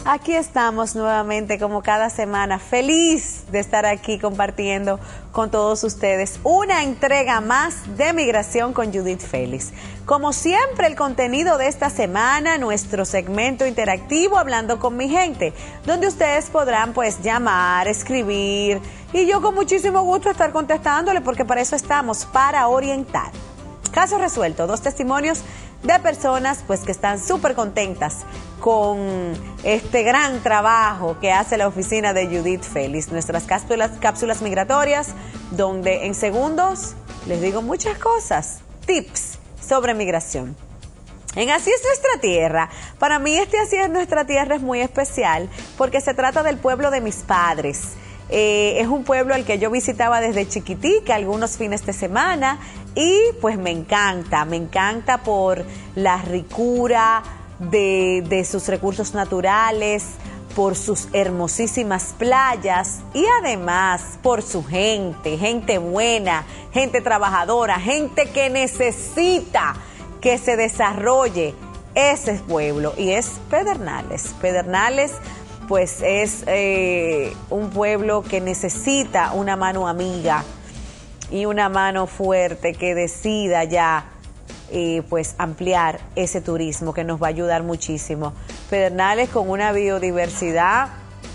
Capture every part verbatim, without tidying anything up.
Aquí estamos nuevamente como cada semana, feliz de estar aquí compartiendo con todos ustedes una entrega más de Migración con Judith Félix. Como siempre, el contenido de esta semana, nuestro segmento interactivo Hablando con mi gente, donde ustedes podrán pues llamar, escribir y yo con muchísimo gusto estar contestándole porque para eso estamos, para orientar. Caso resuelto, dos testimonios de personas pues que están súper contentas con este gran trabajo que hace la oficina de Judith Félix, nuestras cápsulas, cápsulas migratorias, donde en segundos les digo muchas cosas, tips sobre migración. En Así es Nuestra Tierra, para mí este Así es Nuestra Tierra es muy especial porque se trata del pueblo de mis padres. Eh, es un pueblo al que yo visitaba desde chiquitica, algunos fines de semana, y pues me encanta, me encanta por la ricura de, de sus recursos naturales, por sus hermosísimas playas y además por su gente, gente buena, gente trabajadora, gente que necesita que se desarrolle ese pueblo, y es Pedernales. Pedernales pues es eh, un pueblo que necesita una mano amiga y una mano fuerte que decida ya eh, pues ampliar ese turismo que nos va a ayudar muchísimo. Pedernales con una biodiversidad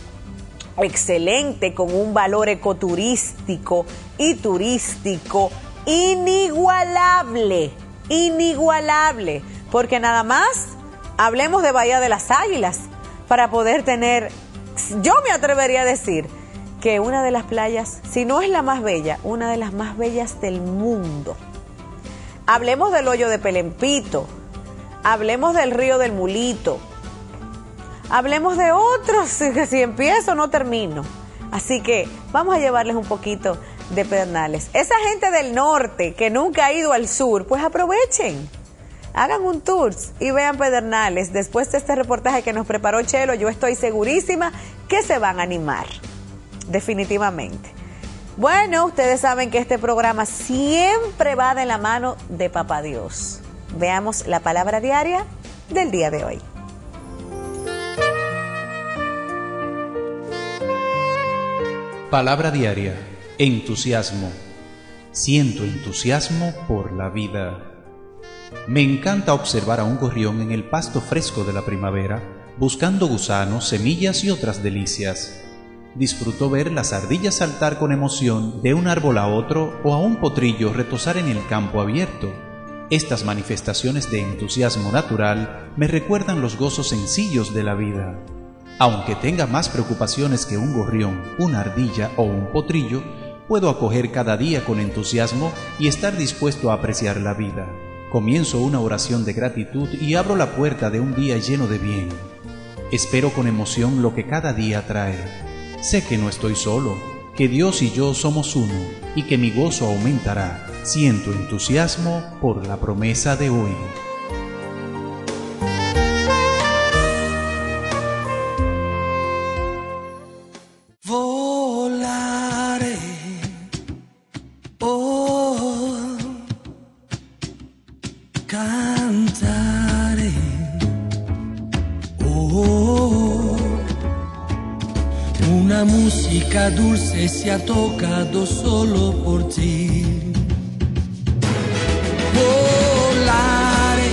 excelente, con un valor ecoturístico y turístico inigualable, inigualable, porque nada más hablemos de Bahía de las Águilas para poder tener, yo me atrevería a decir que una de las playas, si no es la más bella, una de las más bellas del mundo. Hablemos del hoyo de Pelempito, hablemos del río del Mulito, hablemos de otros, que si empiezo no termino. Así que vamos a llevarles un poquito de Pedernales. Esa gente del norte que nunca ha ido al sur, pues aprovechen. Hagan un tour y vean Pedernales. Después de este reportaje que nos preparó Chelo, yo estoy segurísima que se van a animar, definitivamente. Bueno, ustedes saben que este programa siempre va de la mano de Papá Dios. Veamos la palabra diaria del día de hoy. Palabra diaria, entusiasmo. Siento entusiasmo por la vida. Me encanta observar a un gorrión en el pasto fresco de la primavera, buscando gusanos, semillas y otras delicias. Disfruto ver las ardillas saltar con emoción de un árbol a otro o a un potrillo retozar en el campo abierto. Estas manifestaciones de entusiasmo natural me recuerdan los gozos sencillos de la vida. Aunque tenga más preocupaciones que un gorrión, una ardilla o un potrillo, puedo acoger cada día con entusiasmo y estar dispuesto a apreciar la vida. Comienzo una oración de gratitud y abro la puerta de un día lleno de bien. Espero con emoción lo que cada día trae. Sé que no estoy solo, que Dios y yo somos uno y que mi gozo aumentará. Siento entusiasmo por la promesa de hoy. Volare, oh, cantare, oh, una música dulce se ha tocado solo por ti. Volare,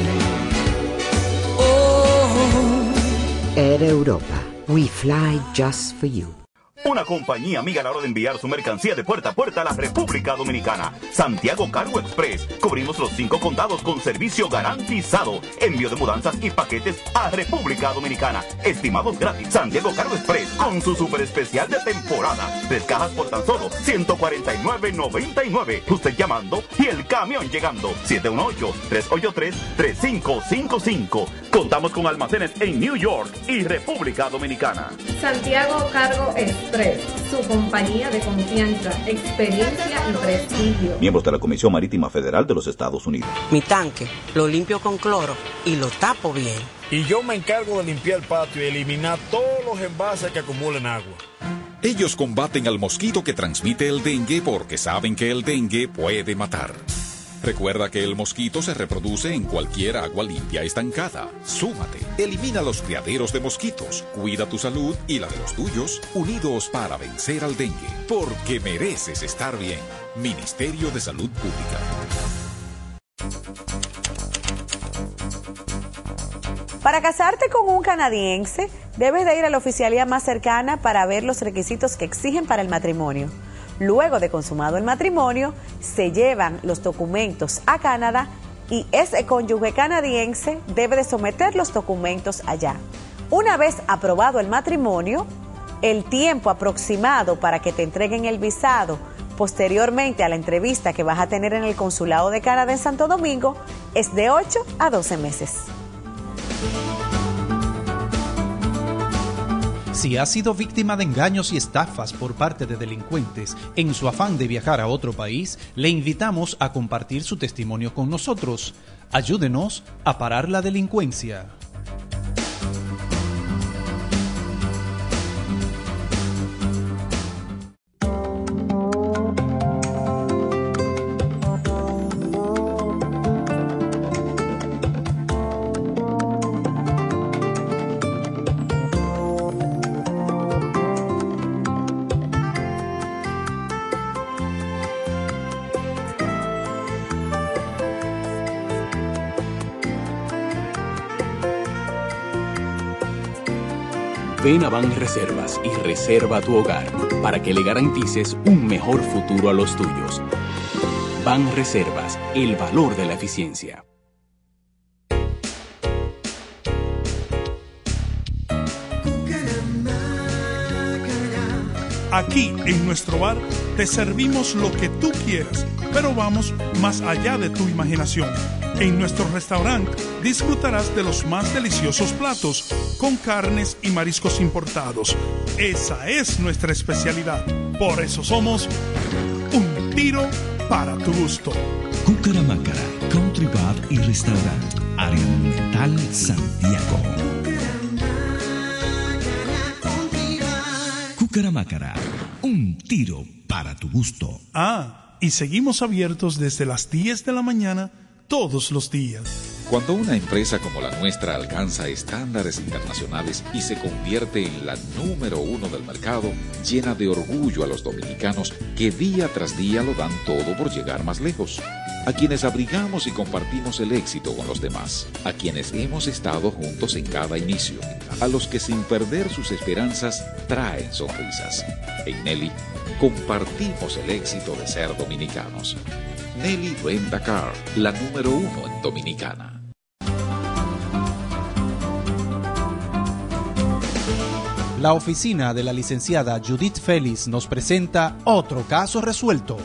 oh. Air Europa, we fly just for you. Una compañía amiga a la hora de enviar su mercancía de puerta a puerta a la República Dominicana. Santiago Cargo Express. Cubrimos los cinco condados con servicio garantizado. Envío de mudanzas y paquetes a República Dominicana. Estimados gratis. Santiago Cargo Express con su super especial de temporada. Tres cajas por tan solo ciento cuarenta y nueve noventa y nueve. Usted llamando y el camión llegando. siete uno ocho, tres ocho tres, tres cinco cinco cinco. Contamos con almacenes en New York y República Dominicana. Santiago Cargo Express, su compañía de confianza, experiencia y prestigio. Miembros de la Comisión Marítima Federal de los Estados Unidos. Mi tanque lo limpio con cloro y lo tapo bien. Y yo me encargo de limpiar el patio y eliminar todos los envases que acumulen agua. Ellos combaten al mosquito que transmite el dengue porque saben que el dengue puede matar. Recuerda que el mosquito se reproduce en cualquier agua limpia estancada. Súmate, elimina los criaderos de mosquitos, cuida tu salud y la de los tuyos, unidos para vencer al dengue, porque mereces estar bien. Ministerio de Salud Pública. Para casarte con un canadiense, debes de ir a la oficialía más cercana para ver los requisitos que exigen para el matrimonio. Luego de consumado el matrimonio, se llevan los documentos a Canadá y ese cónyuge canadiense debe de someter los documentos allá. Una vez aprobado el matrimonio, el tiempo aproximado para que te entreguen el visado posteriormente a la entrevista que vas a tener en el Consulado de Canadá en Santo Domingo es de ocho a doce meses. Si has sido víctima de engaños y estafas por parte de delincuentes en su afán de viajar a otro país, le invitamos a compartir su testimonio con nosotros. Ayúdenos a parar la delincuencia. Ven a Banreservas y reserva tu hogar para que le garantices un mejor futuro a los tuyos. Banreservas, el valor de la eficiencia. Aquí, en nuestro bar, te servimos lo que tú quieras, pero vamos más allá de tu imaginación. En nuestro restaurante disfrutarás de los más deliciosos platos con carnes y mariscos importados. Esa es nuestra especialidad. Por eso somos un tiro para tu gusto. Cucaramácara, Country Bar y Restaurant, Área Monumental, Santiago. Cucaramácara, un tiro para tu gusto. Ah, y seguimos abiertos desde las diez de la mañana todos los días. Cuando una empresa como la nuestra alcanza estándares internacionales y se convierte en la número uno del mercado, llena de orgullo a los dominicanos que día tras día lo dan todo por llegar más lejos. A quienes abrigamos y compartimos el éxito con los demás, a quienes hemos estado juntos en cada inicio, a los que sin perder sus esperanzas traen sonrisas. En Nelly compartimos el éxito de ser dominicanos. Nelly Rent a Car, la número uno en Dominicana. La oficina de la licenciada Judith Félix nos presenta otro caso resuelto.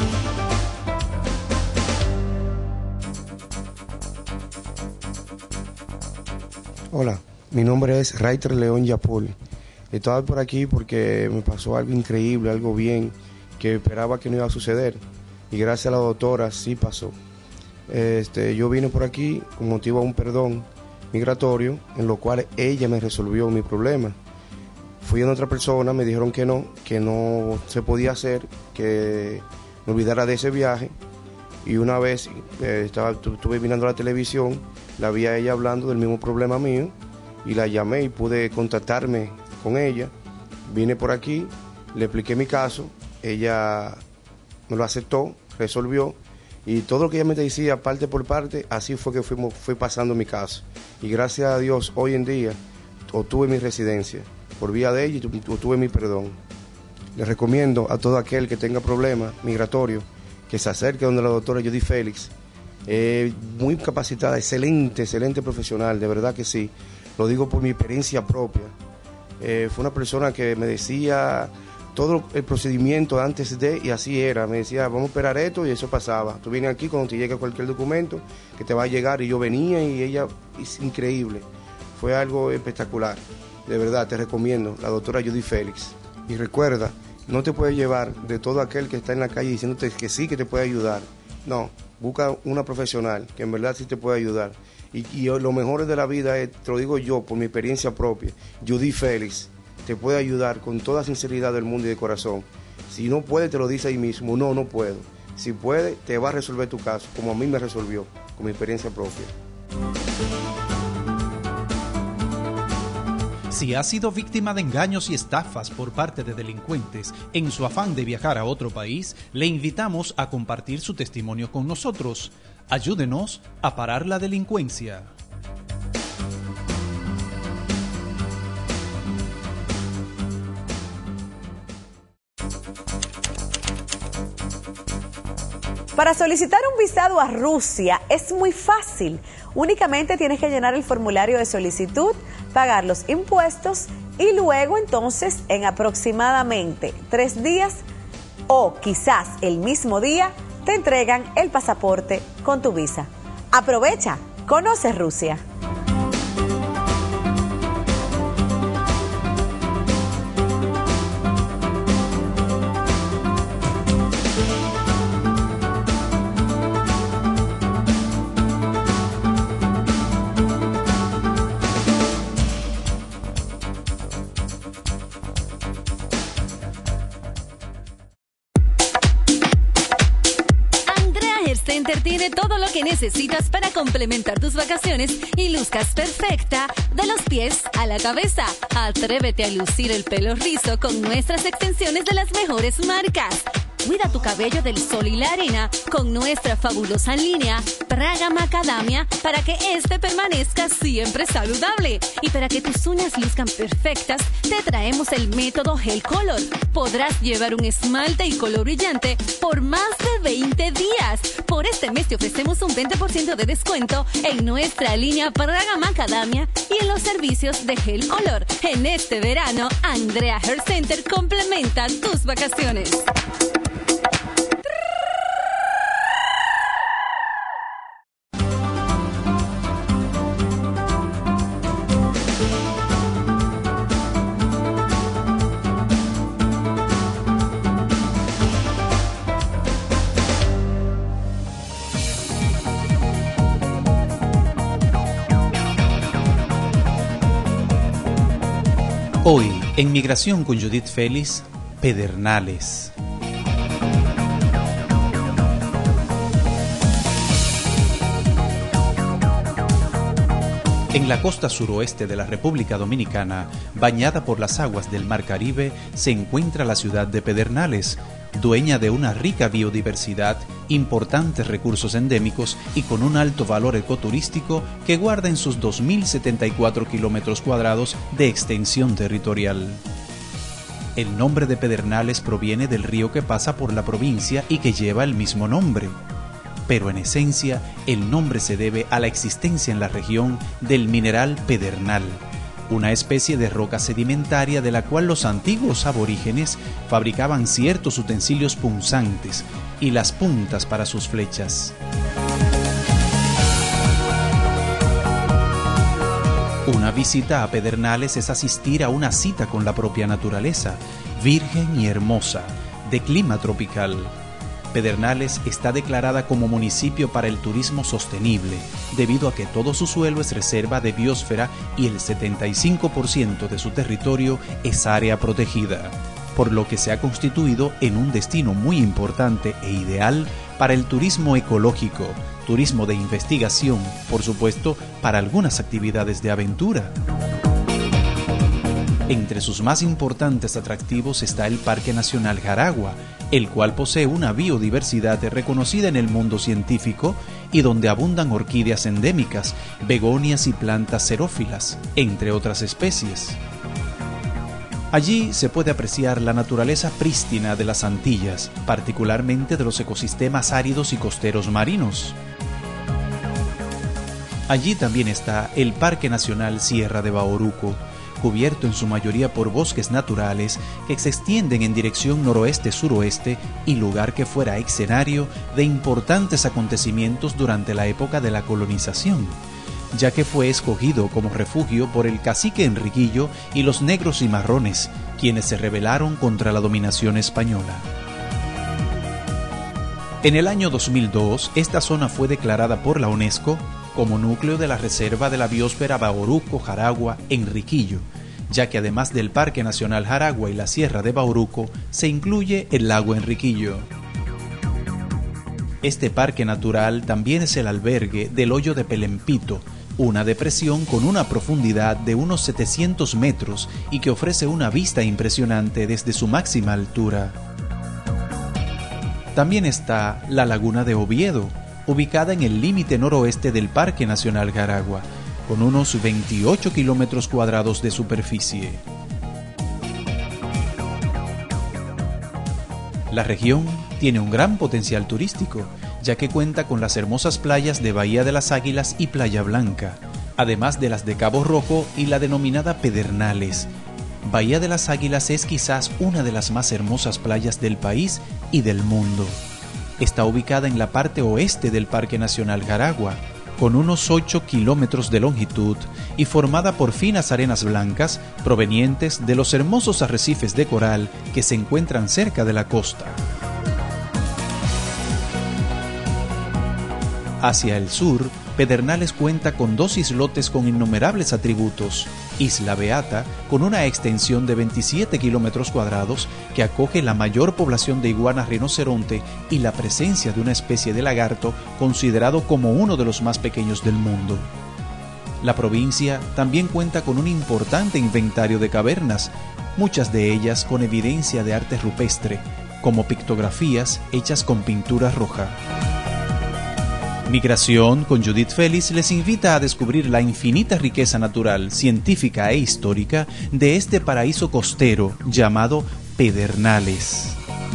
Hola, mi nombre es Raiter León Yapol. Estaba por aquí porque me pasó algo increíble, algo bien, que esperaba que no iba a suceder. Y gracias a la doctora sí pasó. Este, yo vine por aquí con motivo a un perdón migratorio, en lo cual ella me resolvió mi problema. Fui a otra persona, me dijeron que no, que no se podía hacer, que me olvidara de ese viaje. Y una vez eh, estaba, estuve mirando la televisión, la vi a ella hablando del mismo problema mío, y la llamé y pude contactarme con ella. Vine por aquí, le expliqué mi caso, ella me lo aceptó, resolvió, y todo lo que ella me decía parte por parte, así fue que fuimos, fui pasando mi caso. Y gracias a Dios, hoy en día, obtuve mi residencia, por vía de ella, y obtuve mi perdón. Les recomiendo a todo aquel que tenga problemas migratorios, que se acerque donde la doctora Judith Félix, eh, muy capacitada, excelente, excelente profesional, de verdad que sí, lo digo por mi experiencia propia. Eh, fue una persona que me decía todo el procedimiento antes de, y así era, me decía, vamos a esperar esto, y eso pasaba. Tú vienes aquí cuando te llega cualquier documento que te va a llegar, y yo venía, y ella, es increíble, fue algo espectacular, de verdad, te recomiendo, la doctora Judith Félix. Y recuerda, no te puedes llevar de todo aquel que está en la calle diciéndote que sí, que te puede ayudar. No, busca una profesional que en verdad sí te puede ayudar. Y, y lo mejor de la vida es, te lo digo yo por mi experiencia propia, Judith Félix te puede ayudar con toda sinceridad del mundo y de corazón. Si no puede, te lo dice ahí mismo, no, no puedo. si puede, te va a resolver tu caso, como a mí me resolvió, con mi experiencia propia. Si ha sido víctima de engaños y estafas por parte de delincuentes en su afán de viajar a otro país, le invitamos a compartir su testimonio con nosotros. Ayúdenos a parar la delincuencia. Para solicitar un visado a Rusia es muy fácil. Únicamente tienes que llenar el formulario de solicitud, pagar los impuestos y luego entonces en aproximadamente tres días o quizás el mismo día te entregan el pasaporte con tu visa. Aprovecha, conoce Rusia. Tiene todo lo que necesitas para complementar tus vacaciones y luzcas perfecta de los pies a la cabeza. Atrévete a lucir el pelo rizo con nuestras extensiones de las mejores marcas. Cuida tu cabello del sol y la arena con nuestra fabulosa línea Praga Macadamia para que este permanezca siempre saludable. Y para que tus uñas luzcan perfectas, te traemos el método Gel Color. Podrás llevar un esmalte y color brillante por más de veinte días. Por este mes te ofrecemos un veinte por ciento de descuento en nuestra línea Praga Macadamia y en los servicios de Gel Color. En este verano, Andrea Hair Center complementa tus vacaciones. Hoy, en Migración con Judith Félix, Pedernales. En la costa suroeste de la República Dominicana, bañada por las aguas del Mar Caribe, se encuentra la ciudad de Pedernales, dueña de una rica biodiversidad, importantes recursos endémicos y con un alto valor ecoturístico que guarda en sus dos mil setenta y cuatro kilómetros cuadrados de extensión territorial. El nombre de Pedernales proviene del río que pasa por la provincia y que lleva el mismo nombre. Pero en esencia, el nombre se debe a la existencia en la región del mineral pedernal, una especie de roca sedimentaria de la cual los antiguos aborígenes fabricaban ciertos utensilios punzantes y las puntas para sus flechas. Una visita a Pedernales es asistir a una cita con la propia naturaleza, virgen y hermosa, de clima tropical. Pedernales está declarada como municipio para el turismo sostenible, debido a que todo su suelo es reserva de biosfera y el setenta y cinco por ciento de su territorio es área protegida, por lo que se ha constituido en un destino muy importante e ideal para el turismo ecológico, turismo de investigación, por supuesto, para algunas actividades de aventura. Entre sus más importantes atractivos está el Parque Nacional Jaragua, el cual posee una biodiversidad reconocida en el mundo científico y donde abundan orquídeas endémicas, begonias y plantas xerófilas, entre otras especies. Allí se puede apreciar la naturaleza prístina de las Antillas, particularmente de los ecosistemas áridos y costeros marinos. Allí también está el Parque Nacional Sierra de Bauruco, cubierto en su mayoría por bosques naturales que se extienden en dirección noroeste-suroeste y lugar que fuera escenario de importantes acontecimientos durante la época de la colonización, ya que fue escogido como refugio por el cacique Enriquillo y los negros y marrones, quienes se rebelaron contra la dominación española. En el año dos mil dos, esta zona fue declarada por la UNESCO como núcleo de la Reserva de la Biosfera Bauruco-Jaragua-Enriquillo, ya que además del Parque Nacional Jaragua y la Sierra de Bauruco, se incluye el lago Enriquillo. Este parque natural también es el albergue del Hoyo de Pelempito, una depresión con una profundidad de unos setecientos metros y que ofrece una vista impresionante desde su máxima altura. También está la Laguna de Oviedo, ubicada en el límite noroeste del Parque Nacional Jaragua, con unos veintiocho kilómetros cuadrados de superficie. La región tiene un gran potencial turístico, ya que cuenta con las hermosas playas de Bahía de las Águilas y Playa Blanca, además de las de Cabo Rojo y la denominada Pedernales. Bahía de las Águilas es quizás una de las más hermosas playas del país y del mundo. Está ubicada en la parte oeste del Parque Nacional Jaragua, con unos ocho kilómetros de longitud y formada por finas arenas blancas provenientes de los hermosos arrecifes de coral que se encuentran cerca de la costa. Hacia el sur, Pedernales cuenta con dos islotes con innumerables atributos. Isla Beata, con una extensión de veintisiete kilómetros cuadrados, que acoge la mayor población de iguana rinoceronte y la presencia de una especie de lagarto considerado como uno de los más pequeños del mundo. La provincia también cuenta con un importante inventario de cavernas, muchas de ellas con evidencia de arte rupestre, como pictografías hechas con pintura roja. Migración con Judith Félix les invita a descubrir la infinita riqueza natural, científica e histórica de este paraíso costero llamado Pedernales.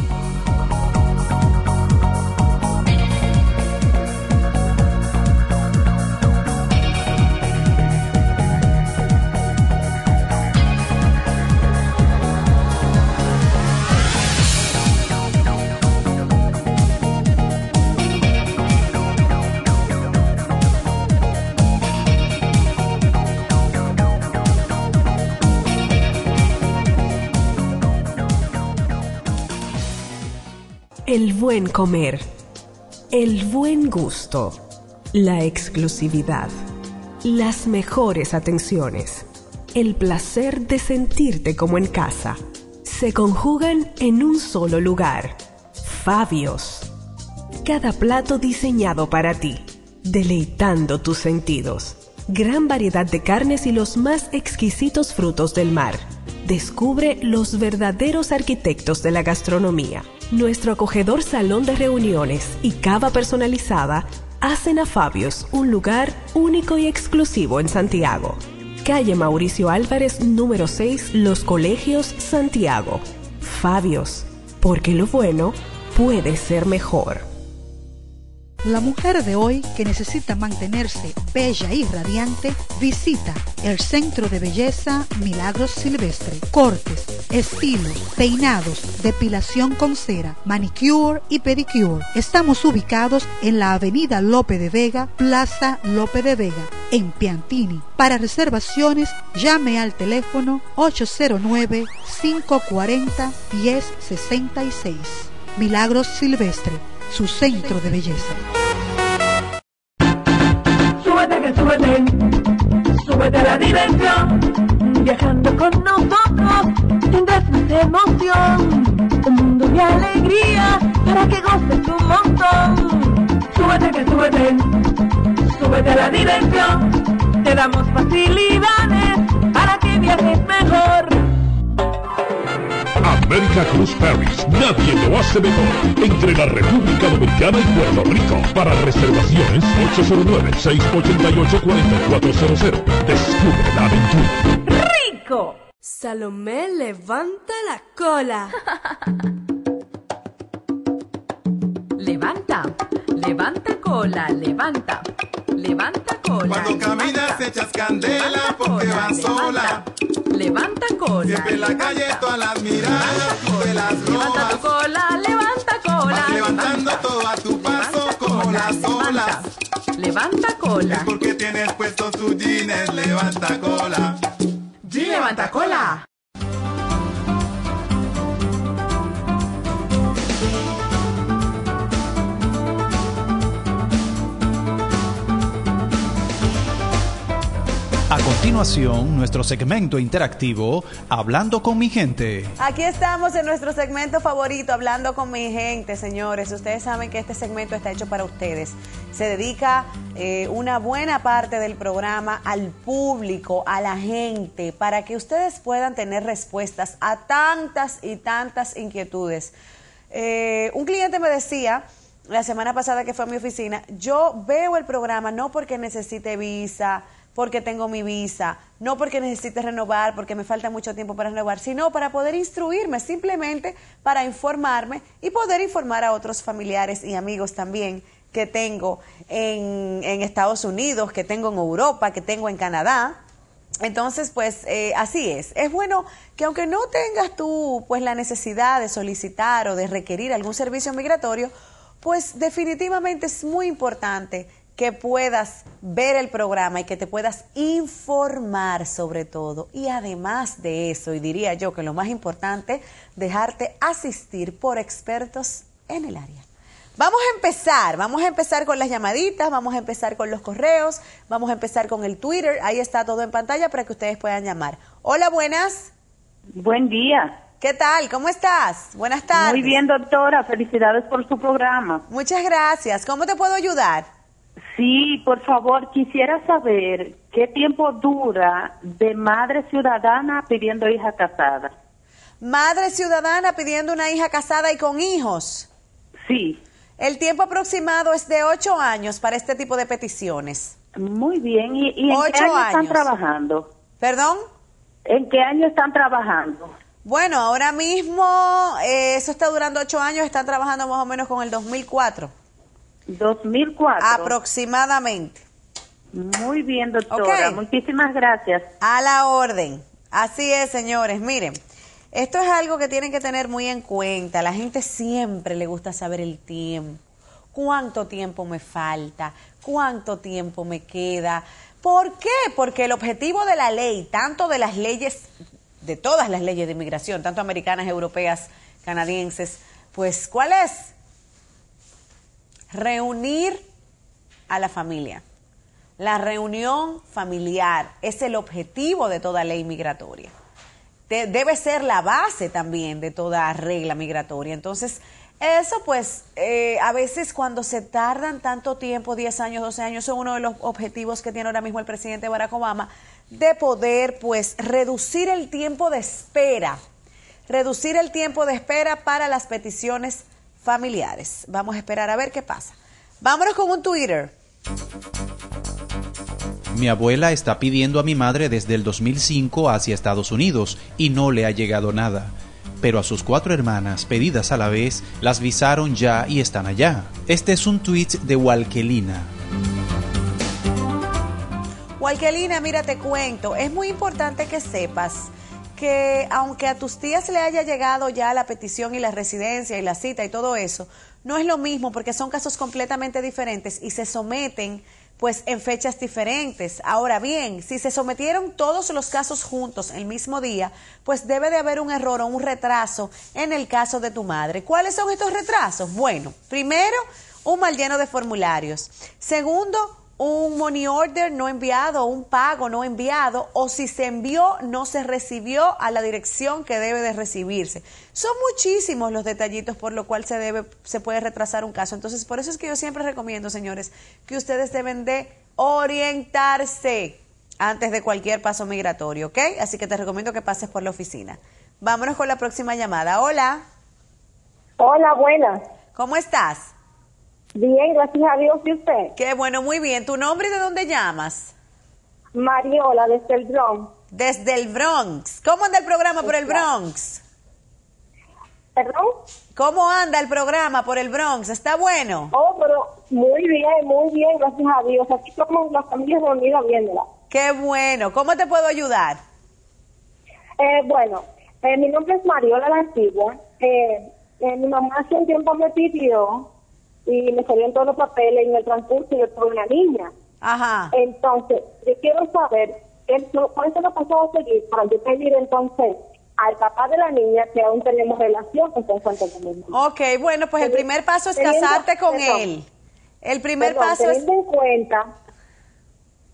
El buen comer, el buen gusto, la exclusividad, las mejores atenciones, el placer de sentirte como en casa, se conjugan en un solo lugar. Fabios. Cada plato diseñado para ti, deleitando tus sentidos. Gran variedad de carnes y los más exquisitos frutos del mar. Descubre los verdaderos arquitectos de la gastronomía. Nuestro acogedor salón de reuniones y cava personalizada hacen a Fabios un lugar único y exclusivo en Santiago. Calle Mauricio Álvarez, número seis, Los Colegios, Santiago. Fabios, porque lo bueno puede ser mejor. La mujer de hoy que necesita mantenerse bella y radiante, visita el Centro de Belleza Milagros Silvestre. Cortes, estilos, peinados, depilación con cera, manicure y pedicure. Estamos ubicados en la avenida Lope de Vega, Plaza Lope de Vega, en Piantini. Para reservaciones, llame al teléfono ocho cero nueve, cinco cuatro cero, uno cero seis seis. Milagros Silvestre, su centro de belleza. Súbete que súbete, súbete a la diversión, viajando con nosotros tendrás más emoción, un mundo de alegría para que goces un montón. Súbete que súbete, súbete a la diversión, te damos facilidades para que viajes mejor. América Cruise Paris, nadie lo hace mejor. Entre la República Dominicana y Puerto Rico. Para reservaciones ocho cero nueve, seis ocho ocho, cuatro cuatro cero cero. Descubre la aventura. ¡Rico! Salomé levanta la cola. Levanta, levanta cola, levanta, levanta cola. Cuando caminas echas candela porque vas sola. Levanta cola. Siempre en la calle todas las miradas tú te las robas. Levanta tu cola, levanta cola. Vas levantando levanta. Todo a tu paso como cola, las olas. Levanta cola. Es porque tienes puestos tus jeans, levanta cola. G levanta cola. A continuación, nuestro segmento interactivo, Hablando con mi gente. Aquí estamos en nuestro segmento favorito, Hablando con mi gente, señores. Ustedes saben que este segmento está hecho para ustedes. Se dedica eh, una buena parte del programa al público, a la gente, para que ustedes puedan tener respuestas a tantas y tantas inquietudes. Eh, un cliente me decía la semana pasada que fue a mi oficina, yo veo el programa no porque necesite visa, porque tengo mi visa, no porque necesite renovar, porque me falta mucho tiempo para renovar, sino para poder instruirme, simplemente para informarme y poder informar a otros familiares y amigos también que tengo en, en Estados Unidos, que tengo en Europa, que tengo en Canadá. Entonces, pues eh, así es. Es bueno que aunque no tengas tú pues la necesidad de solicitar o de requerir algún servicio migratorio, pues definitivamente es muy importante que puedas ver el programa y que te puedas informar sobre todo. Y además de eso, y diría yo que lo más importante, dejarte asistir por expertos en el área. Vamos a empezar, vamos a empezar con las llamaditas, vamos a empezar con los correos, vamos a empezar con el Twitter, ahí está todo en pantalla para que ustedes puedan llamar. Hola, buenas. Buen día. ¿Qué tal? ¿Cómo estás? Buenas tardes. Muy bien, doctora. Felicidades por su programa. Muchas gracias. ¿Cómo te puedo ayudar? Sí, por favor, quisiera saber qué tiempo dura de madre ciudadana pidiendo hija casada. Madre ciudadana pidiendo una hija casada y con hijos. Sí. El tiempo aproximado es de ocho años para este tipo de peticiones. Muy bien. ¿Y, y en ocho qué año años. están trabajando? ¿Perdón? ¿En qué año están trabajando? Bueno, ahora mismo eh, eso está durando ocho años, están trabajando más o menos con el dos mil cuatro. dos mil cuatro. Aproximadamente. Muy bien, doctora. Okay. Muchísimas gracias. A la orden. Así es, señores. Miren, esto es algo que tienen que tener muy en cuenta. La gente siempre le gusta saber el tiempo. ¿Cuánto tiempo me falta? ¿Cuánto tiempo me queda? ¿Por qué? Porque el objetivo de la ley, tanto de las leyes, de todas las leyes de inmigración, tanto americanas, europeas, canadienses, pues, ¿cuál es? Reunir a la familia. La reunión familiar es el objetivo de toda ley migratoria. De, debe ser la base también de toda regla migratoria. Entonces, eso pues, eh, a veces cuando se tardan tanto tiempo, diez años, doce años, son uno de los objetivos que tiene ahora mismo el presidente Barack Obama, de poder pues reducir el tiempo de espera, reducir el tiempo de espera para las peticiones familiares. Vamos a esperar a ver qué pasa. Vámonos con un Twitter. Mi abuela está pidiendo a mi madre desde el dos mil cinco hacia Estados Unidos y no le ha llegado nada. Pero a sus cuatro hermanas, pedidas a la vez, las visaron ya y están allá. Este es un tweet de Walkelina. Walkelina, mira, te cuento, es muy importante que sepas que aunque a tus tías le haya llegado ya la petición y la residencia y la cita y todo eso, no es lo mismo porque son casos completamente diferentes y se someten pues en fechas diferentes. Ahora bien, si se sometieron todos los casos juntos el mismo día, pues debe de haber un error o un retraso en el caso de tu madre. ¿Cuáles son estos retrasos? Bueno, primero, un mal lleno de formularios. Segundo, un money order no enviado, un pago no enviado, o si se envió, no se recibió a la dirección que debe de recibirse. Son muchísimos los detallitos por lo cual se debe, se puede retrasar un caso. Entonces, por eso es que yo siempre recomiendo, señores, que ustedes deben de orientarse antes de cualquier paso migratorio, ¿ok? Así que te recomiendo que pases por la oficina. Vámonos con la próxima llamada. Hola. Hola, buenas. ¿Cómo estás? Bien, gracias a Dios. ¿Y usted? Qué bueno, muy bien. ¿Tu nombre y de dónde llamas? Mariola, desde el Bronx. Desde el Bronx. ¿Cómo anda el programa por el Bronx? ¿Perdón? ¿Cómo anda el programa por el Bronx? ¿Está bueno? Oh, pero muy bien, muy bien, gracias a Dios. Aquí somos las familias reunidas viéndola. Qué bueno. ¿Cómo te puedo ayudar? Eh, bueno, eh, mi nombre es Mariola la Antigua. Eh, eh, mi mamá hace un tiempo me pidió y me salieron todos los papeles y en el transcurso yo tuve una niña. Ajá. Entonces, yo quiero saber cuál es lo pasado a seguir para yo pedir entonces al papá de la niña que aún tenemos relación con Santo Domingo. Ok, bueno, pues el primer paso es casarte con él. El primer Perdón, paso es... teniendo en cuenta,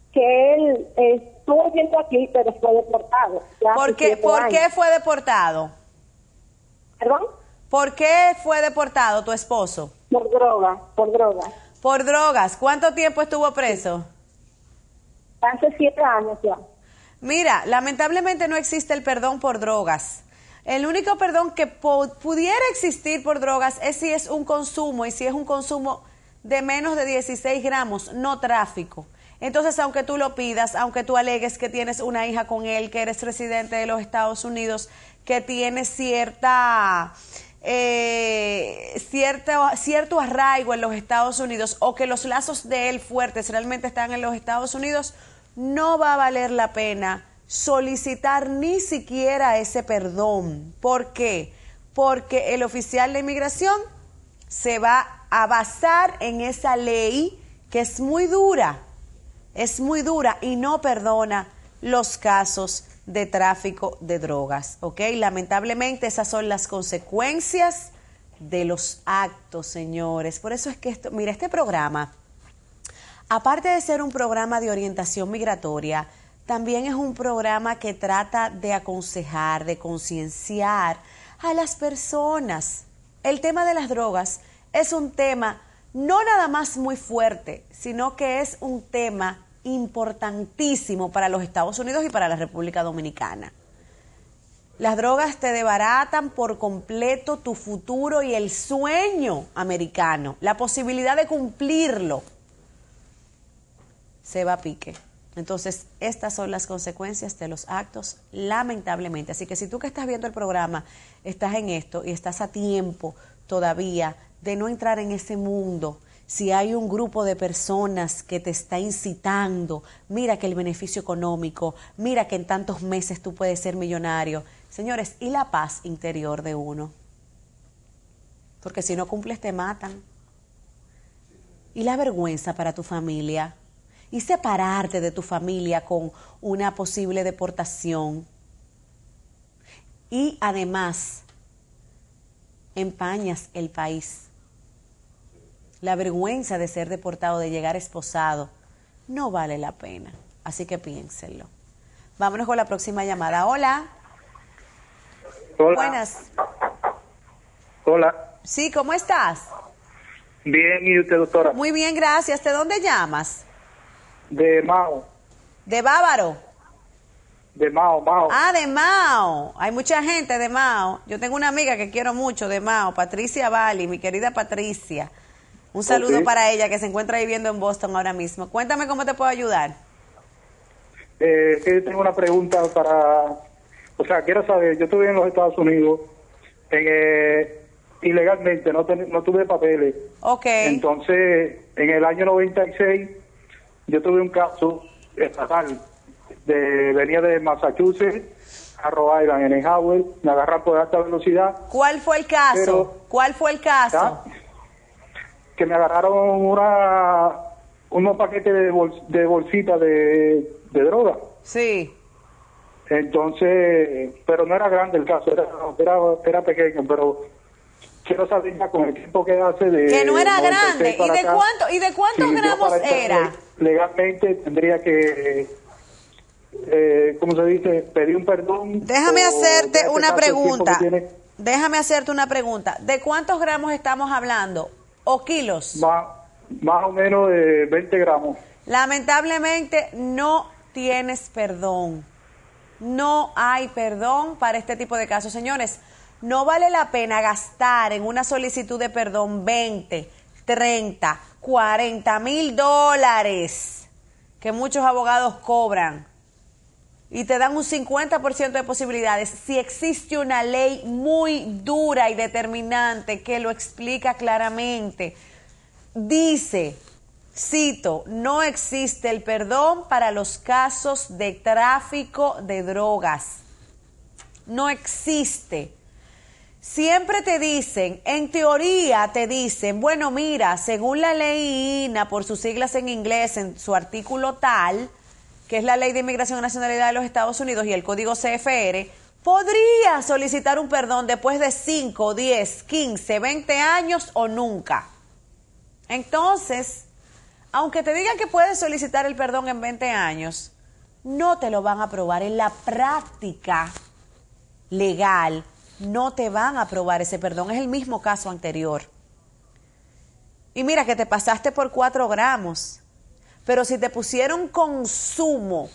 que él eh, estuvo viviendo aquí, pero fue deportado. Ya ¿Por hace qué, siete ¿Por años. qué fue deportado? ¿Perdón? ¿Por qué fue deportado tu esposo? Por droga, por droga. Por drogas. ¿Cuánto tiempo estuvo preso? Hace siete años ya. Mira, lamentablemente no existe el perdón por drogas. El único perdón que pudiera existir por drogas es si es un consumo y si es un consumo de menos de dieciséis gramos, no tráfico. Entonces, aunque tú lo pidas, aunque tú alegues que tienes una hija con él, que eres residente de los Estados Unidos, que tienes cierta, eh, cierto, cierto arraigo en los Estados Unidos o que los lazos de él fuertes realmente están en los Estados Unidos, no va a valer la pena solicitar ni siquiera ese perdón. ¿Por qué? Porque el oficial de inmigración se va a basar en esa ley que es muy dura, es muy dura y no perdona los casos de tráfico de drogas, ¿ok? Lamentablemente esas son las consecuencias de los actos, señores. Por eso es que esto, mira, este programa, aparte de ser un programa de orientación migratoria, también es un programa que trata de aconsejar, de concienciar a las personas. El tema de las drogas es un tema no nada más muy fuerte, sino que es un tema importantísimo para los Estados Unidos y para la República Dominicana. Las drogas te desbaratan por completo tu futuro y el sueño americano, la posibilidad de cumplirlo, se va a pique. Entonces, estas son las consecuencias de los actos, lamentablemente. Así que si tú que estás viendo el programa, estás en esto y estás a tiempo todavía de no entrar en ese mundo, si hay un grupo de personas que te está incitando, mira que el beneficio económico, mira que en tantos meses tú puedes ser millonario. Señores, ¿y la paz interior de uno? Porque si no cumples te matan. ¿Y la vergüenza para tu familia? Y separarte de tu familia con una posible deportación. Y además, empañas el país. La vergüenza de ser deportado, de llegar esposado, no vale la pena. Así que piénsenlo. Vámonos con la próxima llamada. Hola. Hola. Buenas. Hola. Sí, ¿cómo estás? Bien, ¿y usted, doctora? Muy bien, gracias. ¿De dónde llamas? De Mao. ¿De Bávaro? De Mao, Mao. Ah, de Mao. Hay mucha gente de Mao. Yo tengo una amiga que quiero mucho de Mao, Patricia Bali, mi querida Patricia. Un saludo Okay. para ella que se encuentra viviendo en Boston ahora mismo. Cuéntame cómo te puedo ayudar. Eh, que tengo una pregunta para... O sea, quiero saber, yo estuve en los Estados Unidos en, eh, ilegalmente, no, ten- no tuve papeles. Ok. Entonces, en el año noventa y seis, yo tuve un caso estatal. De, venía de Massachusetts a Rhode Island, en Howard, me agarraron por alta velocidad. ¿Cuál fue el caso? Pero- ¿Cuál fue el caso? ¿Ah? Que me agarraron una unos paquetes de, bol, de bolsitas de, de droga. Sí. Entonces, pero no era grande el caso, era, era, era pequeño, pero quiero saber ya con el tiempo que hace de... Que no era noventa y grande. seis ¿Y para de acá, cuánto? ¿Y de cuántos si yo gramos para estar era? le- Legalmente tendría que, eh, ¿cómo se dice? Pedir un perdón. Déjame o, hacerte en este una caso, el tiempo pregunta. que tiene, Déjame hacerte una pregunta. ¿De cuántos gramos estamos hablando? ¿O kilos? más, más o menos de veinte gramos. Lamentablemente no tienes perdón. No hay perdón para este tipo de casos. Señores, no vale la pena gastar en una solicitud de perdón veinte, treinta, cuarenta mil dólares que muchos abogados cobran y te dan un cincuenta por ciento de posibilidades si existe una ley muy dura y determinante que lo explica claramente. Dice, cito, no existe el perdón para los casos de tráfico de drogas. No existe. Siempre te dicen, en teoría te dicen, bueno, mira, según la ley I N A, por sus siglas en inglés, en su artículo tal, que es la Ley de Inmigración y Nacionalidad de los Estados Unidos y el Código C F R, podría solicitar un perdón después de cinco, diez, quince, veinte años o nunca. Entonces, aunque te digan que puedes solicitar el perdón en veinte años, no te lo van a aprobar. En la práctica legal no te van a aprobar ese perdón. Es el mismo caso anterior. Y mira que te pasaste por cuatro gramos, pero si te pusieron consumo,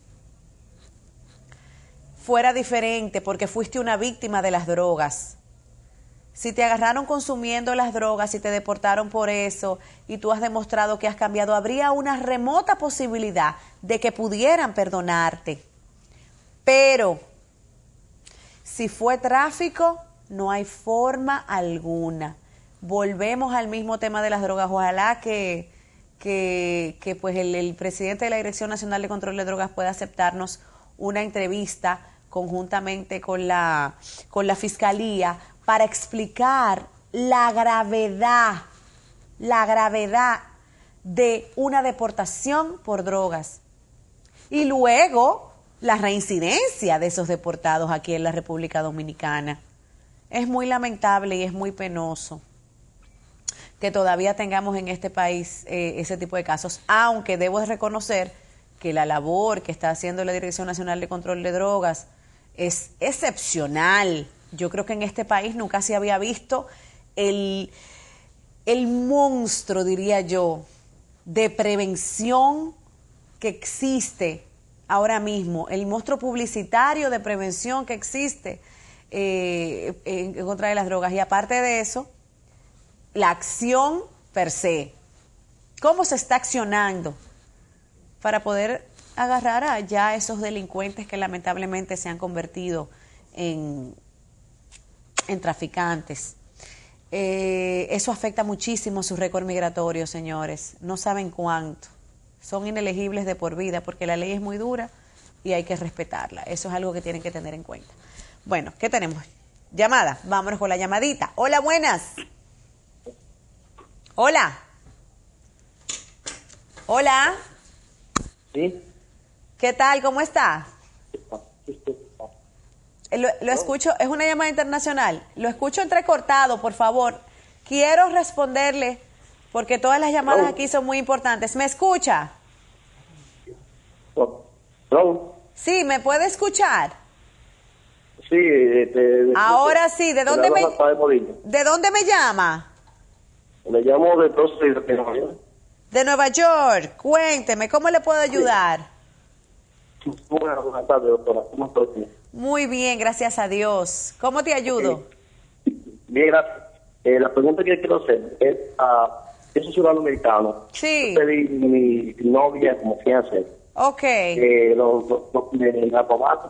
fuera diferente porque fuiste una víctima de las drogas. Si te agarraron consumiendo las drogas y te deportaron por eso y tú has demostrado que has cambiado, habría una remota posibilidad de que pudieran perdonarte. Pero si fue tráfico, no hay forma alguna. Volvemos al mismo tema de las drogas. Ojalá que, que, que pues el, el presidente de la Dirección Nacional de Control de Drogas pueda aceptarnos una entrevista conjuntamente con la, con la Fiscalía para explicar la gravedad, la gravedad de una deportación por drogas. Y luego la reincidencia de esos deportados aquí en la República Dominicana. Es muy lamentable y es muy penoso que todavía tengamos en este país eh, ese tipo de casos, aunque debo reconocer que la labor que está haciendo la Dirección Nacional de Control de Drogas es excepcional. Yo creo que en este país nunca se había visto el, el monstruo, diría yo, de prevención que existe ahora mismo, el monstruo publicitario de prevención que existe eh, en, en contra de las drogas. Y aparte de eso, la acción per se. ¿Cómo se está accionando para poder agarrar a ya esos delincuentes que lamentablemente se han convertido en, en traficantes? Eh, eso afecta muchísimo su récord migratorio, señores. No saben cuánto. Son inelegibles de por vida porque la ley es muy dura y hay que respetarla. Eso es algo que tienen que tener en cuenta. Bueno, ¿qué tenemos? Llamada. Vámonos con la llamadita. Hola, buenas. Hola. Hola. Sí. ¿Qué tal? ¿Cómo está? Lo, lo escucho, es una llamada internacional. Lo escucho entrecortado, por favor. Quiero responderle porque todas las llamadas aquí son muy importantes. ¿Me escucha? ¿Hello? Sí, ¿me puede escuchar? Sí. De, de, Ahora sí. ¿De dónde me, de, ¿de dónde me llama? Le llamo de entonces de Nueva York. De Nueva York. Cuénteme, ¿cómo le puedo ayudar? Sí. Buenas, buenas tardes, doctora. ¿Cómo está usted? Muy bien, gracias a Dios. ¿Cómo te ayudo? Okay. Bien, gracias. Eh, la pregunta que quiero hacer es, uh, ¿es un ciudadano americano? Sí. Yo pedí mi novia como fiancé. Ok. Eh, los los la aprobaron,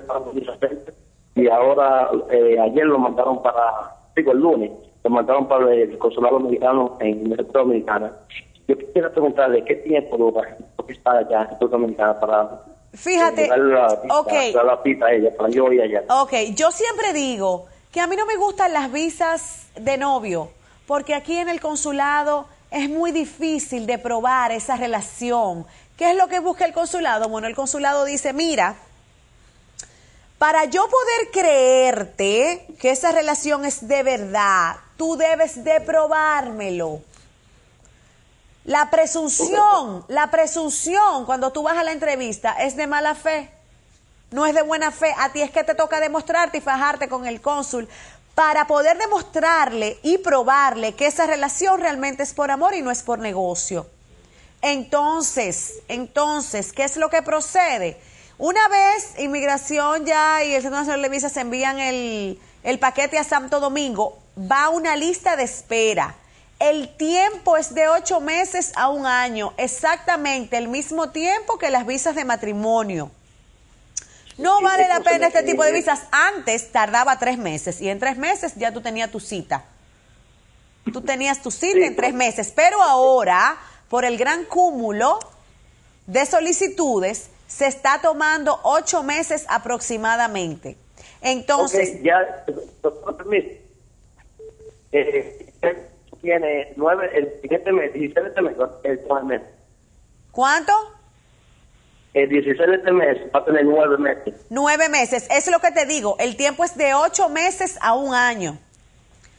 y ahora, eh, ayer lo mandaron para, digo, el lunes, lo mandaron para el consulado americano en República Dominicana. Yo quisiera preguntarle qué tiempo dura porque está allá en República Dominicana para... Fíjate, eh, darle la pista, okay. darle la pista a ella, para yo ir allá. Ok, yo siempre digo que a mí no me gustan las visas de novio, porque aquí en el consulado es muy difícil de probar esa relación. ¿Qué es lo que busca el consulado? Bueno, el consulado dice, mira, para yo poder creerte que esa relación es de verdad, tú debes de probármelo. La presunción, la presunción cuando tú vas a la entrevista es de mala fe, no es de buena fe. A ti es que te toca demostrarte y fajarte con el cónsul para poder demostrarle y probarle que esa relación realmente es por amor y no es por negocio. Entonces, entonces, ¿qué es lo que procede? Una vez Inmigración ya y el Centro Nacional de Visas envían el, el paquete a Santo Domingo, va una lista de espera. El tiempo es de ocho meses a un año, exactamente el mismo tiempo que las visas de matrimonio. No vale la pena este tipo de visas. Antes tardaba tres meses y en tres meses ya tú tenías tu cita. Tú tenías tu cita en tres meses, pero ahora, por el gran cúmulo de solicitudes, se está tomando ocho meses aproximadamente. Entonces... Okay, ya, permiso. Eh, tiene nueve, el siguiente mes, dieciséis de este mes, el mes. ¿Cuánto? El dieciséis de este mes va a tener nueve meses. Nueve meses, es lo que te digo, el tiempo es de ocho meses a un año.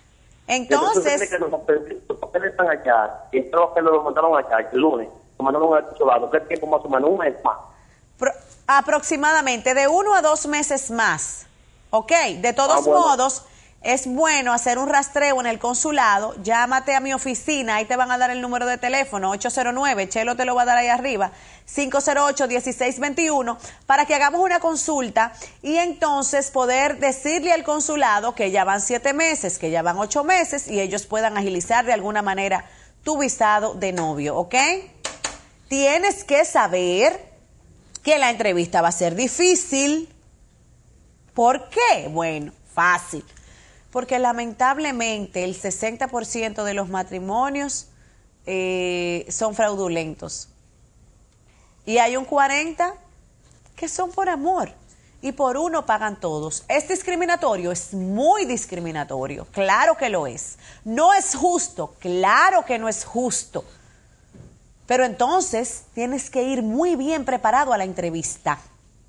Entonces, que los papeles, los papeles están allá, y estos papeles los mandaron allá el lunes, los mandaron al consulado. ¿Qué tiempo más o menos? Un mes más. Pro, aproximadamente de uno a dos meses más. ¿Ok? De todos ah, bueno. modos, es bueno hacer un rastreo en el consulado. Llámate a mi oficina, ahí te van a dar el número de teléfono, ocho cero nueve, Chelo te lo va a dar ahí arriba, cinco cero ocho, uno seis dos uno, para que hagamos una consulta y entonces poder decirle al consulado que ya van siete meses, que ya van ocho meses y ellos puedan agilizar de alguna manera tu visado de novio, ¿ok? Tienes que saber que la entrevista va a ser difícil. ¿Por qué? Bueno, fácil. Porque lamentablemente el sesenta por ciento de los matrimonios eh, son fraudulentos. Y hay un cuarenta por ciento que son por amor. Y por uno pagan todos. ¿Es discriminatorio? Es muy discriminatorio. Claro que lo es. No es justo. Claro que no es justo. Pero entonces tienes que ir muy bien preparado a la entrevista.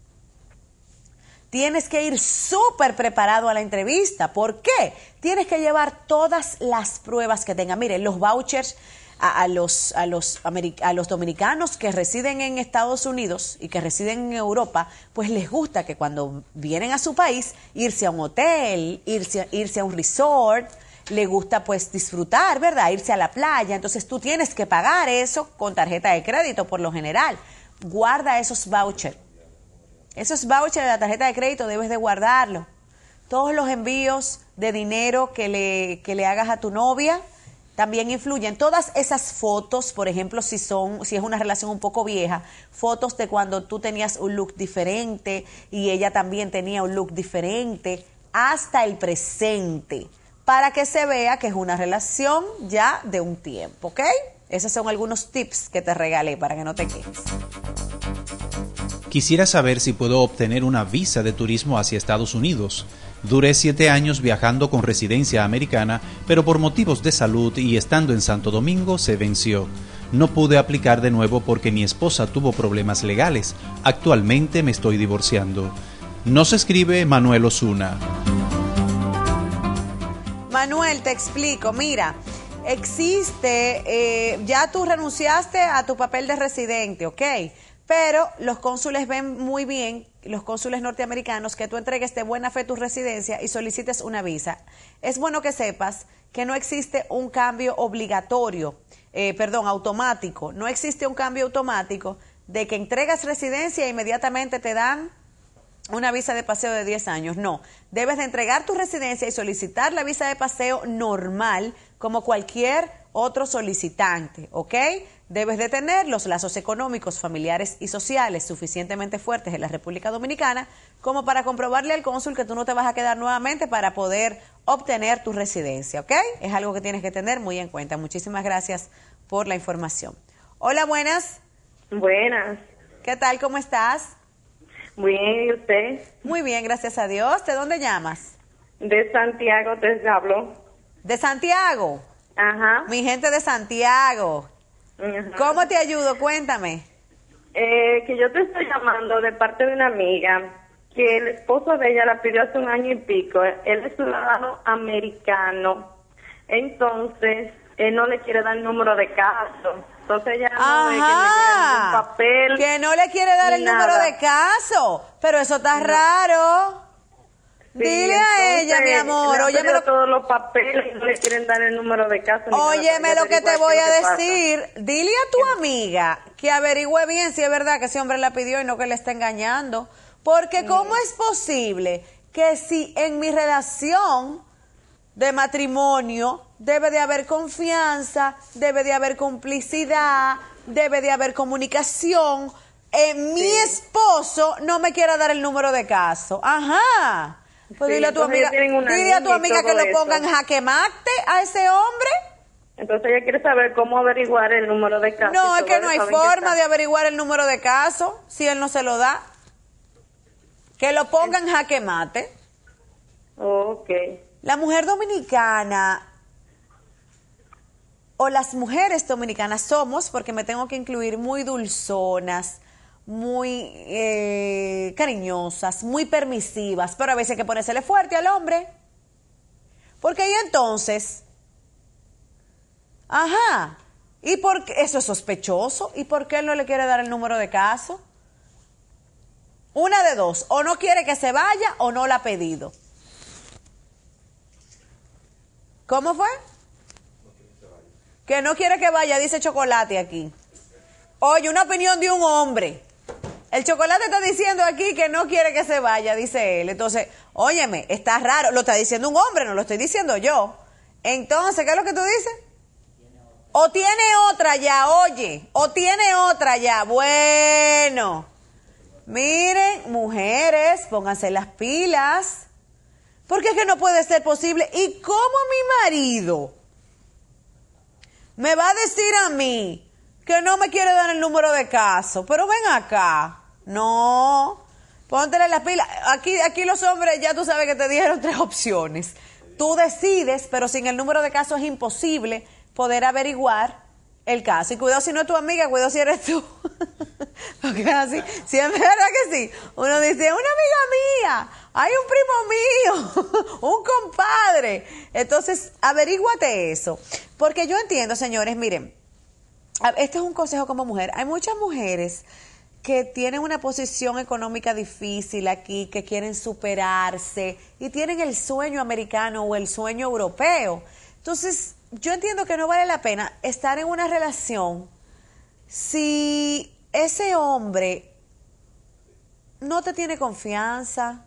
Tienes que ir súper preparado a la entrevista. ¿Por qué? Tienes que llevar todas las pruebas que tengan. Miren, los vouchers a, a, los, a, los, a los dominicanos que residen en Estados Unidos y que residen en Europa, pues les gusta que cuando vienen a su país, irse a un hotel, irse, irse a un resort, le gusta pues disfrutar, ¿verdad? Irse a la playa. Entonces tú tienes que pagar eso con tarjeta de crédito por lo general. Guarda esos vouchers. Esos vouchers de la tarjeta de crédito debes de guardarlo. Todos los envíos de dinero que le, que le hagas a tu novia también influyen. Todas esas fotos, por ejemplo, si son, si es una relación un poco vieja, fotos de cuando tú tenías un look diferente y ella también tenía un look diferente, hasta el presente, para que se vea que es una relación ya de un tiempo, ¿ok? Esos son algunos tips que te regalé para que no te quejes. Quisiera saber si puedo obtener una visa de turismo hacia Estados Unidos. Duré siete años viajando con residencia americana, pero por motivos de salud y estando en Santo Domingo se venció. No pude aplicar de nuevo porque mi esposa tuvo problemas legales. Actualmente me estoy divorciando. Nos escribe Manuel Osuna. Manuel, te explico. Mira, existe, eh, ya tú renunciaste a tu papel de residente, ¿ok? Pero los cónsules ven muy bien, los cónsules norteamericanos, que tú entregues de buena fe tu residencia y solicites una visa. Es bueno que sepas que no existe un cambio obligatorio, eh, perdón, automático. No existe un cambio automático de que entregas residencia e inmediatamente te dan una visa de paseo de diez años. No, debes de entregar tu residencia y solicitar la visa de paseo normal como cualquier otro solicitante, ¿ok? Debes de tener los lazos económicos, familiares y sociales suficientemente fuertes en la República Dominicana como para comprobarle al cónsul que tú no te vas a quedar nuevamente para poder obtener tu residencia, ¿ok? Es algo que tienes que tener muy en cuenta. Muchísimas gracias por la información. Hola, buenas. Buenas. ¿Qué tal? ¿Cómo estás? Muy bien, ¿y usted? Muy bien, gracias a Dios. ¿De dónde llamas? De Santiago te hablo. ¿De Santiago? Ajá. Mi gente de Santiago. Ajá. ¿Cómo te ayudo? Cuéntame. Eh, que yo te estoy llamando de parte de una amiga que el esposo de ella la pidió hace un año y pico. Él es ciudadano americano. Entonces, él no le quiere dar el número de caso. Entonces ella no ve que le llegue ningún papel. Que no le quiere dar el nada. número de caso. Pero eso está No. raro. Sí, Dile a ella, mi amor. le han Óyeme pedido lo, todos los papeles y no le quieren dar el número de caso. ni nada, óyeme para lo que te averiguar voy qué a es lo que pasa. decir. Dile a tu amiga que averigüe bien si es verdad que ese hombre la pidió y no que le está engañando. Porque ¿cómo es posible que si en mi relación de matrimonio debe de haber confianza, debe de haber complicidad, debe de haber comunicación, eh, mi esposo no me quiera dar el número de caso? Ajá. Pues Sí, dile a tu entonces amiga, ellos tienen una dile a tu niña y amiga que todo lo ponga en eso. jaque mate a ese hombre. Entonces ella quiere saber cómo averiguar el número de caso. No, y es que todo no hay eso, ¿saben qué forma está? de averiguar el número de caso si él no se lo da. Que lo ponga en jaque mate. Ok. La mujer dominicana o las mujeres dominicanas somos, porque me tengo que incluir, muy dulzonas, muy eh, cariñosas, muy permisivas, pero a veces hay que ponérsele fuerte al hombre. Porque ahí entonces Ajá. ¿Y por qué? Eso es sospechoso. ¿Y por qué él no le quiere dar el número de caso? Una de dos. O no quiere que se vaya o no la ha pedido. ¿Cómo fue? Que no quiere que vaya, dice Chocolate aquí. Oye, una opinión de un hombre. El Chocolate está diciendo aquí que no quiere que se vaya, dice él. Entonces, óyeme, está raro. Lo está diciendo un hombre, no lo estoy diciendo yo. Entonces, ¿qué es lo que tú dices? O tiene otra ya, oye. O tiene otra ya. Bueno. Miren, mujeres, pónganse las pilas. Porque es que no puede ser posible. ¿Y cómo mi marido me va a decir a mí que no me quiere dar el número de caso? Pero ven acá. No. Póntele las pilas. Aquí, aquí los hombres ya tú sabes que te dijeron tres opciones. Tú decides, pero sin el número de caso es imposible poder averiguar el caso. Y cuidado si no es tu amiga, cuidado si eres tú. Porque así, siempre, ¿verdad que sí? Uno dice, una amiga mía, hay un primo mío, un compadre. Entonces, averíguate eso. Porque yo entiendo, señores, miren, este es un consejo como mujer. Hay muchas mujeres que tienen una posición económica difícil aquí, que quieren superarse y tienen el sueño americano o el sueño europeo. Entonces, yo entiendo que no vale la pena estar en una relación si ese hombre no te tiene confianza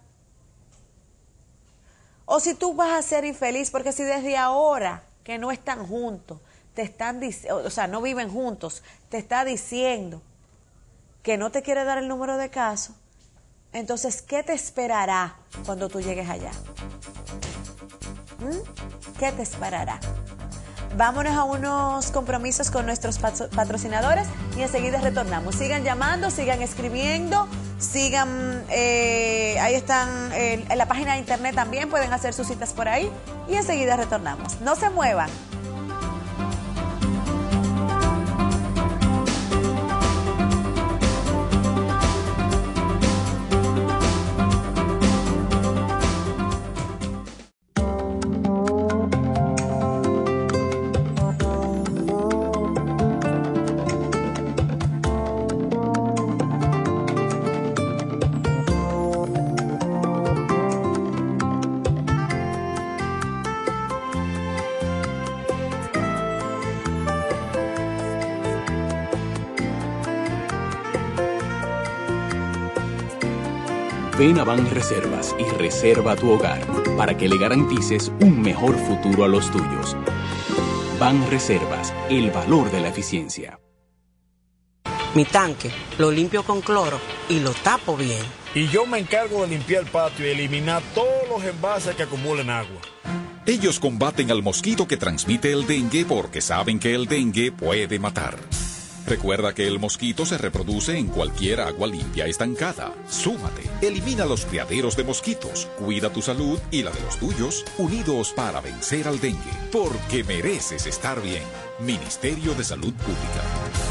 o si tú vas a ser infeliz, porque si desde ahora que no están juntos, te están diciendo, o sea, no viven juntos, te está diciendo que no te quiere dar el número de caso, entonces, ¿qué te esperará cuando tú llegues allá? ¿Mm? ¿Qué te esperará? Vámonos a unos compromisos con nuestros patrocinadores y enseguida retornamos. Sigan llamando, sigan escribiendo, sigan, eh, ahí están eh, en la página de internet también, pueden hacer sus citas por ahí y enseguida retornamos. No se muevan. Ven a Banreservas y reserva tu hogar para que le garantices un mejor futuro a los tuyos. Banreservas, el valor de la eficiencia. Mi tanque lo limpio con cloro y lo tapo bien. Y yo me encargo de limpiar el patio y eliminar todos los envases que acumulen agua. Ellos combaten al mosquito que transmite el dengue porque saben que el dengue puede matar. Recuerda que el mosquito se reproduce en cualquier agua limpia estancada. Súmate, elimina los criaderos de mosquitos, cuida tu salud y la de los tuyos, unidos para vencer al dengue. Porque mereces estar bien. Ministerio de Salud Pública.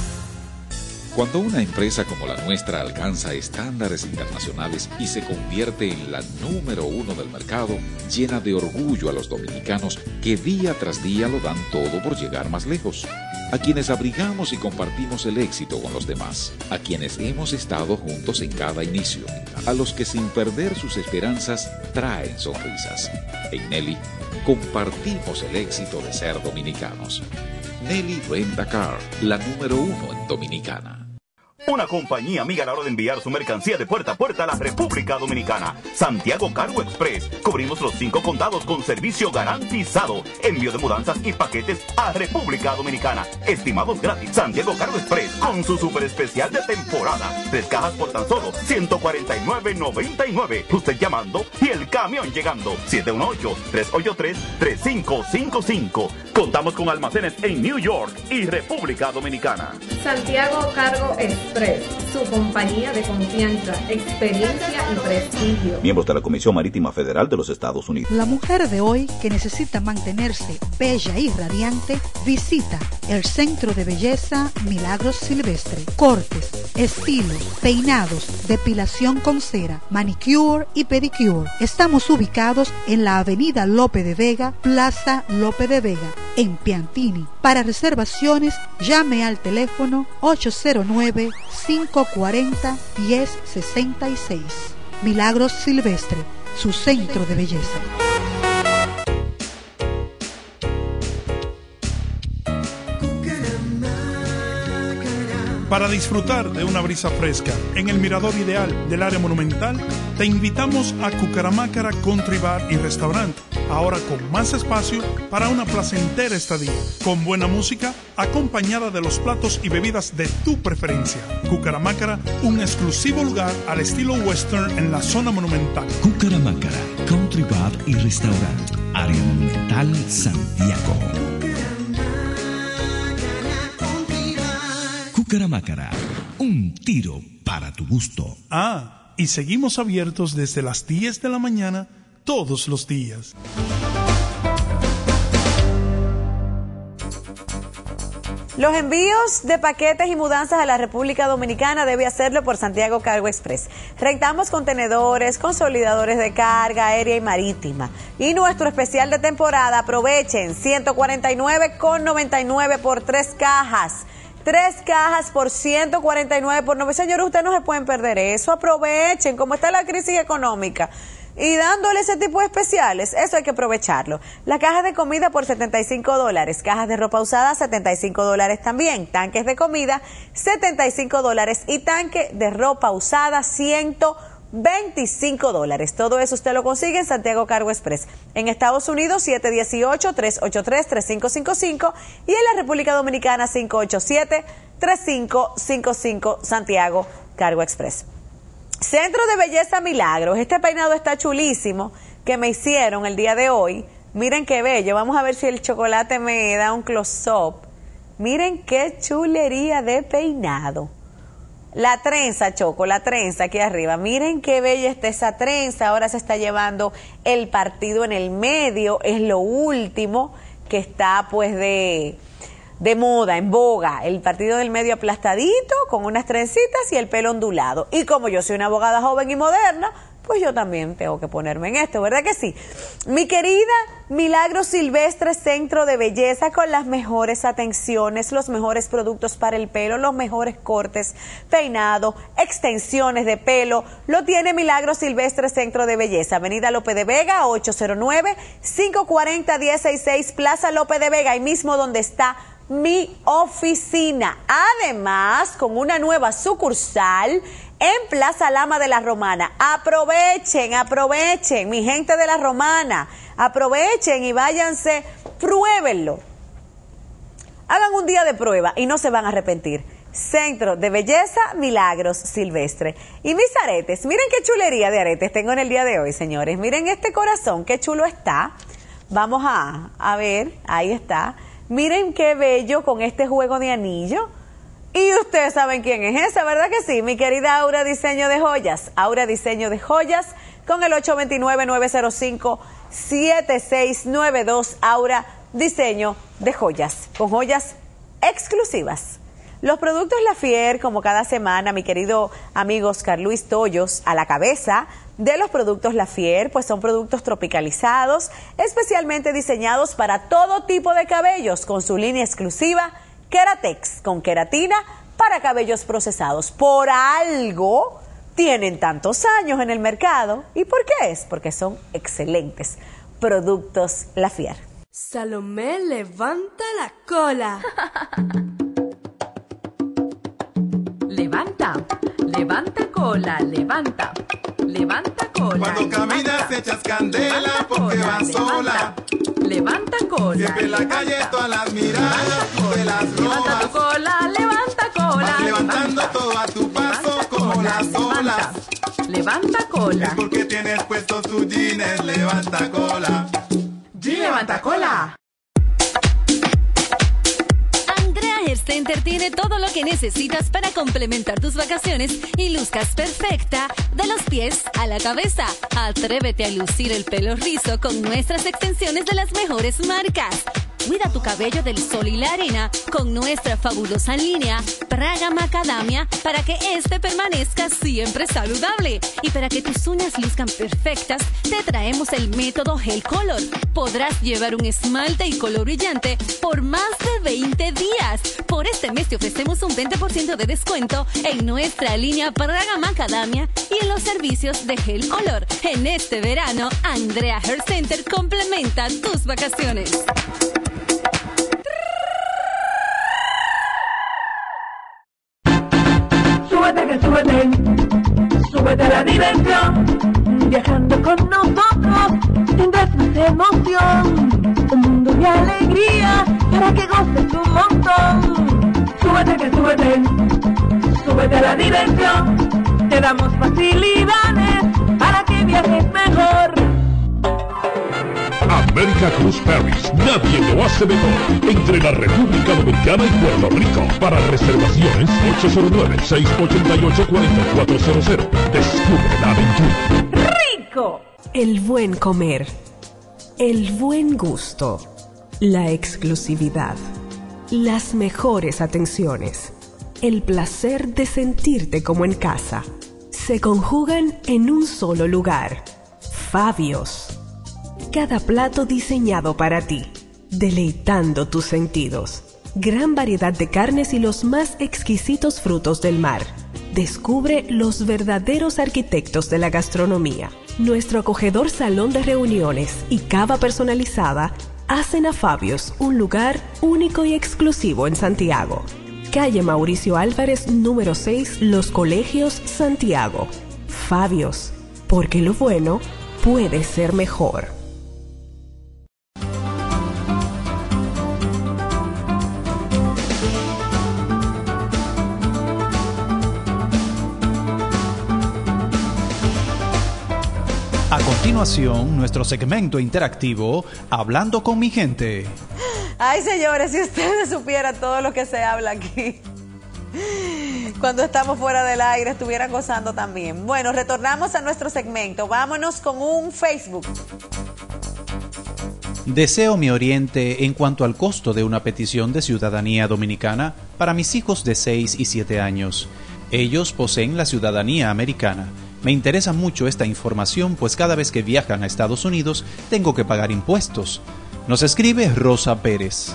Cuando una empresa como la nuestra alcanza estándares internacionales y se convierte en la número uno del mercado, llena de orgullo a los dominicanos que día tras día lo dan todo por llegar más lejos. A quienes abrigamos y compartimos el éxito con los demás, a quienes hemos estado juntos en cada inicio, a los que sin perder sus esperanzas traen sonrisas. En Nelly compartimos el éxito de ser dominicanos. Nelly Rent a Car, la número uno en Dominicana. Una compañía amiga a la hora de enviar su mercancía de puerta a puerta a la República Dominicana. Santiago Cargo Express. Cubrimos los cinco condados con servicio garantizado. Envío de mudanzas y paquetes a República Dominicana. Estimados gratis. Santiago Cargo Express con su super especial de temporada. Tres cajas por tan solo ciento cuarenta y nueve noventa y nueve. Usted llamando y el camión llegando. siete uno ocho, tres ocho tres, tres cinco cinco cinco. Contamos con almacenes en New York y República Dominicana. Santiago Cargo Express, su compañía de confianza, experiencia y prestigio. Miembros de la Comisión Marítima Federal de los Estados Unidos. La mujer de hoy que necesita mantenerse bella y radiante, visita el Centro de Belleza Milagros Silvestre. Cortes, estilos, peinados, depilación con cera, manicure y pedicure. Estamos ubicados en la avenida Lope de Vega, Plaza Lope de Vega, en Piantini. Para reservaciones, llame al teléfono ocho cero nueve, cinco cuatro cero, uno cero seis seis. Milagros Silvestre, su centro de belleza. Para disfrutar de una brisa fresca en el mirador ideal del área monumental, te invitamos a Cucaramácara Country Bar y Restaurant, ahora con más espacio para una placentera estadía, con buena música acompañada de los platos y bebidas de tu preferencia. Cucaramácara, un exclusivo lugar al estilo western en la zona monumental. Cucaramácara Country Bar y Restaurant, área monumental, Santiago. Cucaramácara, un tiro para tu gusto. Ah, y seguimos abiertos desde las diez de la mañana todos los días. Los envíos de paquetes y mudanzas a la República Dominicana debe hacerlo por Santiago Cargo Express. Rentamos contenedores, consolidadores de carga aérea y marítima. Y nuestro especial de temporada, aprovechen, ciento cuarenta y nueve con noventa y nueve por tres cajas. Tres cajas por ciento cuarenta y nueve por nueve. Señores, ustedes no se pueden perder eso. Aprovechen, como está la crisis económica. Y dándole ese tipo de especiales, eso hay que aprovecharlo. La caja de comida por setenta y cinco dólares, cajas de ropa usada setenta y cinco dólares también, tanques de comida setenta y cinco dólares y tanque de ropa usada ciento veinticinco dólares. Todo eso usted lo consigue en Santiago Cargo Express. En Estados Unidos siete uno ocho, tres ocho tres, tres cinco cinco cinco y en la República Dominicana cinco ocho siete, tres cinco cinco cinco Santiago Cargo Express. Centro de Belleza Milagros. Este peinado está chulísimo que me hicieron el día de hoy. Miren qué bello. Vamos a ver si el chocolate me da un close-up. Miren qué chulería de peinado. La trenza, Choco, la trenza aquí arriba. Miren qué bella está esa trenza. Ahora se está llevando el partido en el medio. Es lo último que está pues de, de moda, en boga. El partido del medio aplastadito, con unas trencitas y el pelo ondulado. Y como yo soy una abogada joven y moderna, pues yo también tengo que ponerme en esto, ¿verdad que sí? Mi querida Milagros Silvestre Centro de Belleza, con las mejores atenciones, los mejores productos para el pelo, los mejores cortes, peinado, extensiones de pelo, lo tiene Milagros Silvestre Centro de Belleza, Avenida Lope de Vega, ocho cero nueve, cinco cuatro cero, uno cero seis seis, Plaza Lope de Vega, ahí mismo donde está mi oficina. Además, con una nueva sucursal en Plaza Lama de la Romana. Aprovechen, aprovechen, mi gente de la Romana, aprovechen y váyanse, pruébenlo. Hagan un día de prueba y no se van a arrepentir. Centro de Belleza Milagros Silvestre. Y mis aretes, miren qué chulería de aretes tengo en el día de hoy, señores. Miren este corazón, qué chulo está. Vamos a, a ver, ahí está. Miren qué bello con este juego de anillo. Y ustedes saben quién es esa, ¿verdad que sí? Mi querida Aura Diseño de Joyas. Aura Diseño de Joyas con el ocho dos nueve, nueve cero cinco, siete seis nueve dos. Aura Diseño de Joyas, con joyas exclusivas. Los productos Lafier, como cada semana, mi querido amigo Oscar Luis Toyos, a la cabeza de los productos Lafier, pues son productos tropicalizados, especialmente diseñados para todo tipo de cabellos, con su línea exclusiva Keratex, con queratina para cabellos procesados. Por algo tienen tantos años en el mercado. ¿Y por qué es? Porque son excelentes productos Lafier. Salomé levanta la cola. Levanta, levanta cola, levanta, levanta cola. Cuando caminas te echas candela porque vas sola. Levanta cola. Siempre en la calle todas las miradas te las robas. Levanta tu cola, levanta cola. Vas levantando todo a tu paso como las olas. Levanta cola. Es porque tienes puestos tus jeans, levanta cola. Jean levanta cola. Hair Center tiene todo lo que necesitas para complementar tus vacaciones y luzcas perfecta de los pies a la cabeza. Atrévete a lucir el pelo rizo con nuestras extensiones de las mejores marcas. Cuida tu cabello del sol y la arena con nuestra fabulosa línea Praga Macadamia para que este permanezca siempre saludable. Y para que tus uñas luzcan perfectas, te traemos el método Gel Color. Podrás llevar un esmalte y color brillante por más de veinte días. Por este mes te ofrecemos un veinte por ciento de descuento en nuestra línea Praga Macadamia y en los servicios de Gel Color. En este verano, Andrea Hair Center complementa tus vacaciones. Súbete que súbete, súbete a la diversión, viajando con nosotros tendrás más emoción, un mundo de alegría para que goces un montón. Súbete que súbete, súbete a la diversión, te damos facilidades para que viajes mejor. America Cruise Paris, nadie lo hace mejor. Entre la República Dominicana y Puerto Rico. Para reservaciones ocho cero nueve, seis ocho ocho, cuatro cuatro cero cero. Descubre la aventura. ¡Rico! El buen comer, el buen gusto, la exclusividad, las mejores atenciones, el placer de sentirte como en casa, se conjugan en un solo lugar. Fabio's. Cada plato diseñado para ti, deleitando tus sentidos. Gran variedad de carnes y los más exquisitos frutos del mar. Descubre los verdaderos arquitectos de la gastronomía. Nuestro acogedor salón de reuniones y cava personalizada hacen a Fabio's un lugar único y exclusivo en Santiago. Calle Mauricio Álvarez, número seis, Los Colegios, Santiago. Fabio's, porque lo bueno puede ser mejor. A continuación, nuestro segmento interactivo, Hablando con mi gente. Ay, señores, si ustedes supieran todo lo que se habla aquí, cuando estamos fuera del aire, estuvieran gozando también. Bueno, retornamos a nuestro segmento. Vámonos con un Facebook. Deseo me oriente en cuanto al costo de una petición de ciudadanía dominicana para mis hijos de seis y siete años. Ellos poseen la ciudadanía americana. Me interesa mucho esta información, pues cada vez que viajan a Estados Unidos tengo que pagar impuestos. Nos escribe Rosa Pérez.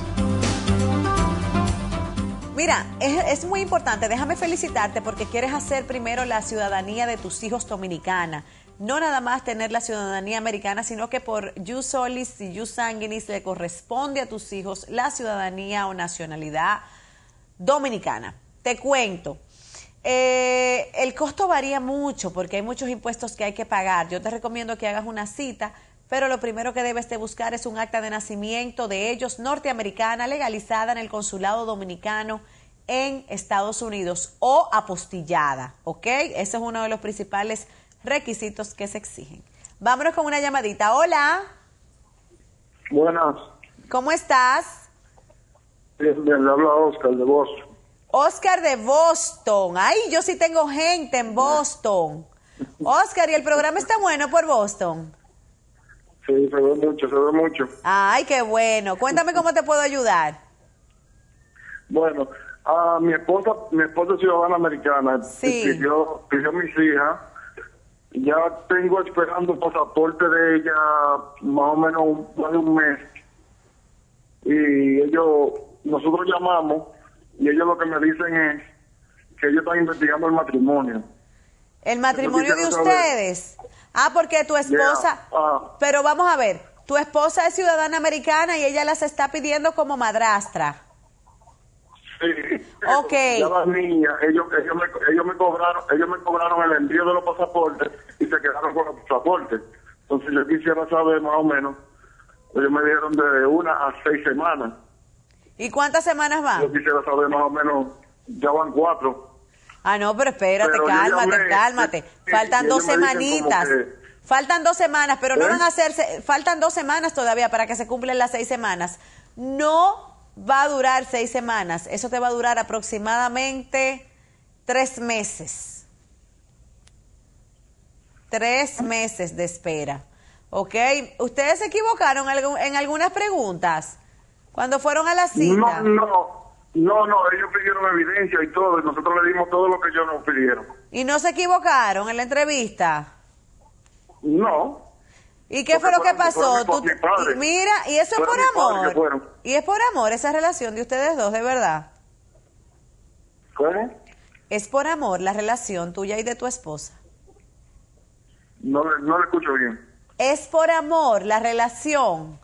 Mira, es, es muy importante, déjame felicitarte porque quieres hacer primero la ciudadanía de tus hijos dominicana. No nada más tener la ciudadanía americana, sino que por jus solis y jus sanguinis le corresponde a tus hijos la ciudadanía o nacionalidad dominicana. Te cuento. Eh, el costo varía mucho porque hay muchos impuestos que hay que pagar. Yo te recomiendo que hagas una cita, pero lo primero que debes de buscar es un acta de nacimiento de ellos norteamericana legalizada en el consulado dominicano en Estados Unidos o apostillada, ¿ok? Ese es uno de los principales requisitos que se exigen. Vámonos con una llamadita. Hola. Buenas. ¿Cómo estás? Bien, bien, le habla Oscar de Boston. Oscar de Boston. Ay, yo sí tengo gente en Boston. Oscar, ¿y el programa está bueno por Boston? Sí, se ve mucho, se ve mucho. Ay, qué bueno. Cuéntame cómo te puedo ayudar. Bueno, a mi esposa, mi esposa es ciudadana americana. Sí. Pidió, pidió mis hijas. Ya tengo esperando el pasaporte de ella más o menos un, más de un mes. Y ellos, nosotros llamamos y ellos lo que me dicen es que ellos están investigando el matrimonio. ¿El matrimonio de ustedes? Ah, porque tu esposa... Yeah. Uh, pero vamos a ver, tu esposa es ciudadana americana y ella las está pidiendo como madrastra. Sí. Ok. Ya las niñas, ellos, ellos, me, ellos, me cobraron, ellos me cobraron el envío de los pasaportes y se quedaron con los pasaportes. Entonces yo quisiera saber más o menos, ellos me dijeron de una a seis semanas. ¿Y cuántas semanas van? Yo quisiera saber más o menos, ya van cuatro. Ah, no, pero espérate, pero cálmate, llamé, cálmate. Sí, faltan dos semanitas. Que... Faltan dos semanas, pero ¿Eh? no van a hacerse, faltan dos semanas todavía para que se cumplan las seis semanas. No va a durar seis semanas, eso te va a durar aproximadamente tres meses. Tres meses de espera, ¿ok? ¿Ustedes se equivocaron en algunas preguntas? Cuando fueron a la cita. No, no, no, no, ellos pidieron evidencia y todo, y nosotros le dimos todo lo que ellos nos pidieron. ¿Y no se equivocaron en la entrevista? No. ¿Y qué fue lo que pasó? Tú, y mira, y eso es por amor. Y es por amor esa relación de ustedes dos, de verdad. ¿Cómo? Es por amor la relación tuya y de tu esposa. No, no le escucho bien. Es por amor la relación.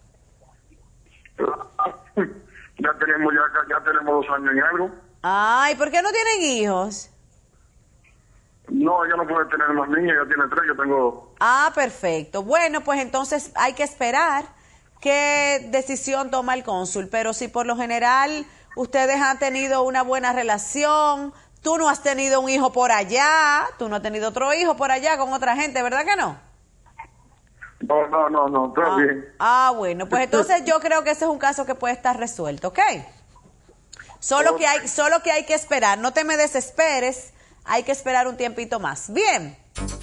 Ya tenemos ya, ya tenemos dos años y algo. Ay, ¿por qué no tienen hijos? No, ella no puede tener más niños, ella tiene tres, yo tengo dos. Ah, perfecto. Bueno, pues entonces hay que esperar qué decisión toma el cónsul, pero si por lo general ustedes han tenido una buena relación, tú no has tenido un hijo por allá, tú no has tenido otro hijo por allá con otra gente, ¿verdad que no? No, no, no, no, está ah, bien. Ah, bueno, pues entonces yo creo que ese es un caso que puede estar resuelto, ¿ok? Solo okay. que hay, solo que hay que esperar, no te me desesperes, hay que esperar un tiempito más. Bien.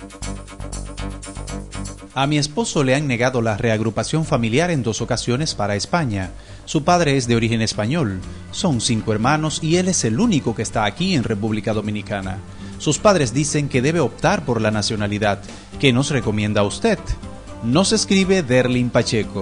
A mi esposo le han negado la reagrupación familiar en dos ocasiones para España. Su padre es de origen español, son cinco hermanos y él es el único que está aquí en República Dominicana. Sus padres dicen que debe optar por la nacionalidad. ¿Qué nos recomienda usted? Nos escribe Derlin Pacheco.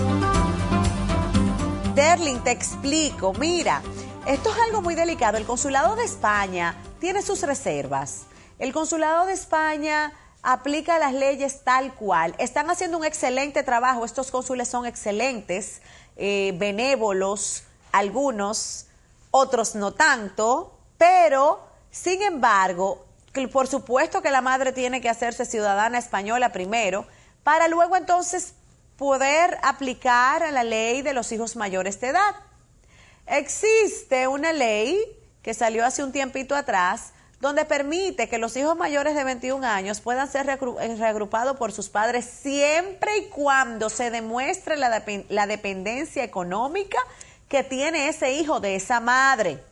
Derlin, te explico. Mira, esto es algo muy delicado. El Consulado de España tiene sus reservas. El Consulado de España aplica las leyes tal cual. Están haciendo un excelente trabajo. Estos cónsules son excelentes, eh, benévolos, algunos, otros no tanto, pero, sin embargo, por supuesto que la madre tiene que hacerse ciudadana española primero, para luego entonces poder aplicar a la ley de los hijos mayores de edad. Existe una ley que salió hace un tiempito atrás, donde permite que los hijos mayores de veintiún años puedan ser reagrupados por sus padres siempre y cuando se demuestre la, dep- la dependencia económica que tiene ese hijo de esa madre.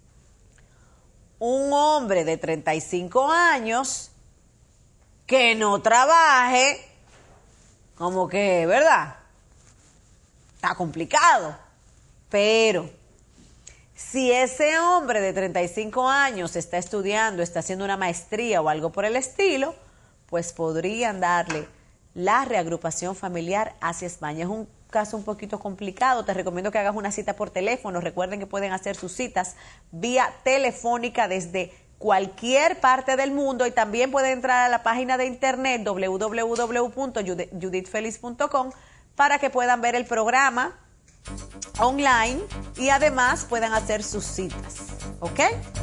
Un hombre de treinta y cinco años que no trabaje, como que, ¿verdad? Está complicado. Pero si ese hombre de treinta y cinco años está estudiando, está haciendo una maestría o algo por el estilo, pues podrían darle la reagrupación familiar hacia España. Es un caso un poquito complicado. Te recomiendo que hagas una cita por teléfono. Recuerden que pueden hacer sus citas vía telefónica desde cualquier parte del mundo y también pueden entrar a la página de internet doble u doble u doble u punto judith feliz punto com para que puedan ver el programa online y además puedan hacer sus citas, ¿ok?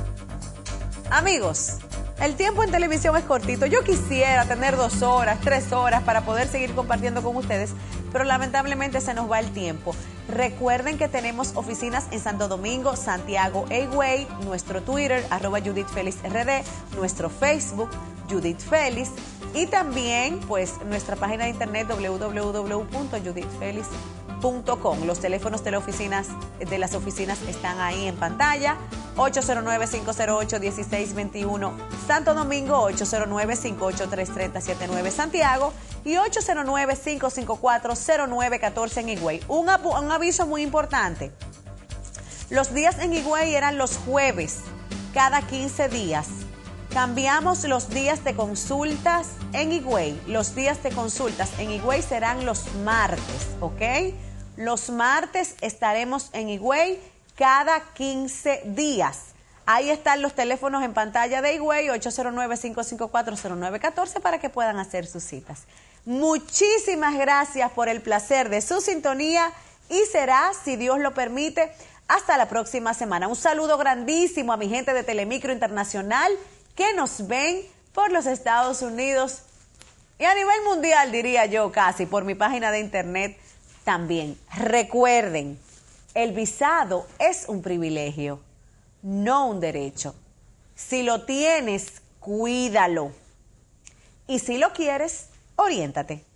Amigos, el tiempo en televisión es cortito. Yo quisiera tener dos horas, tres horas para poder seguir compartiendo con ustedes, pero lamentablemente se nos va el tiempo. Recuerden que tenemos oficinas en Santo Domingo, Santiago e Higüey, nuestro Twitter, arroba Judith Feliz R D, nuestro Facebook, Judith Feliz, y también pues nuestra página de internet doble u doble u doble u punto judith feliz punto com. Los teléfonos de, la oficinas, de las oficinas están ahí en pantalla. ocho cero nueve, cinco cero ocho, uno seis dos uno Santo Domingo, ocho cero nueve, cinco ocho tres, tres cero siete nueve Santiago y ocho cero nueve, cinco cinco cuatro, cero nueve uno cuatro en Higüey. Un, un aviso muy importante. Los días en Higüey eran los jueves, cada quince días. Cambiamos los días de consultas en Higüey. Los días de consultas en Higüey serán los martes, ¿ok? Los martes estaremos en Higüey cada quince días. Ahí están los teléfonos en pantalla de Higüey, ocho cero nueve, cinco cinco cuatro, cero nueve uno cuatro, para que puedan hacer sus citas. Muchísimas gracias por el placer de su sintonía y será, si Dios lo permite, hasta la próxima semana. Un saludo grandísimo a mi gente de Telemicro Internacional que nos ven por los Estados Unidos y a nivel mundial, diría yo casi, por mi página de internet también. Recuerden, el visado es un privilegio, no un derecho. Si lo tienes, cuídalo. Y si lo quieres, oriéntate.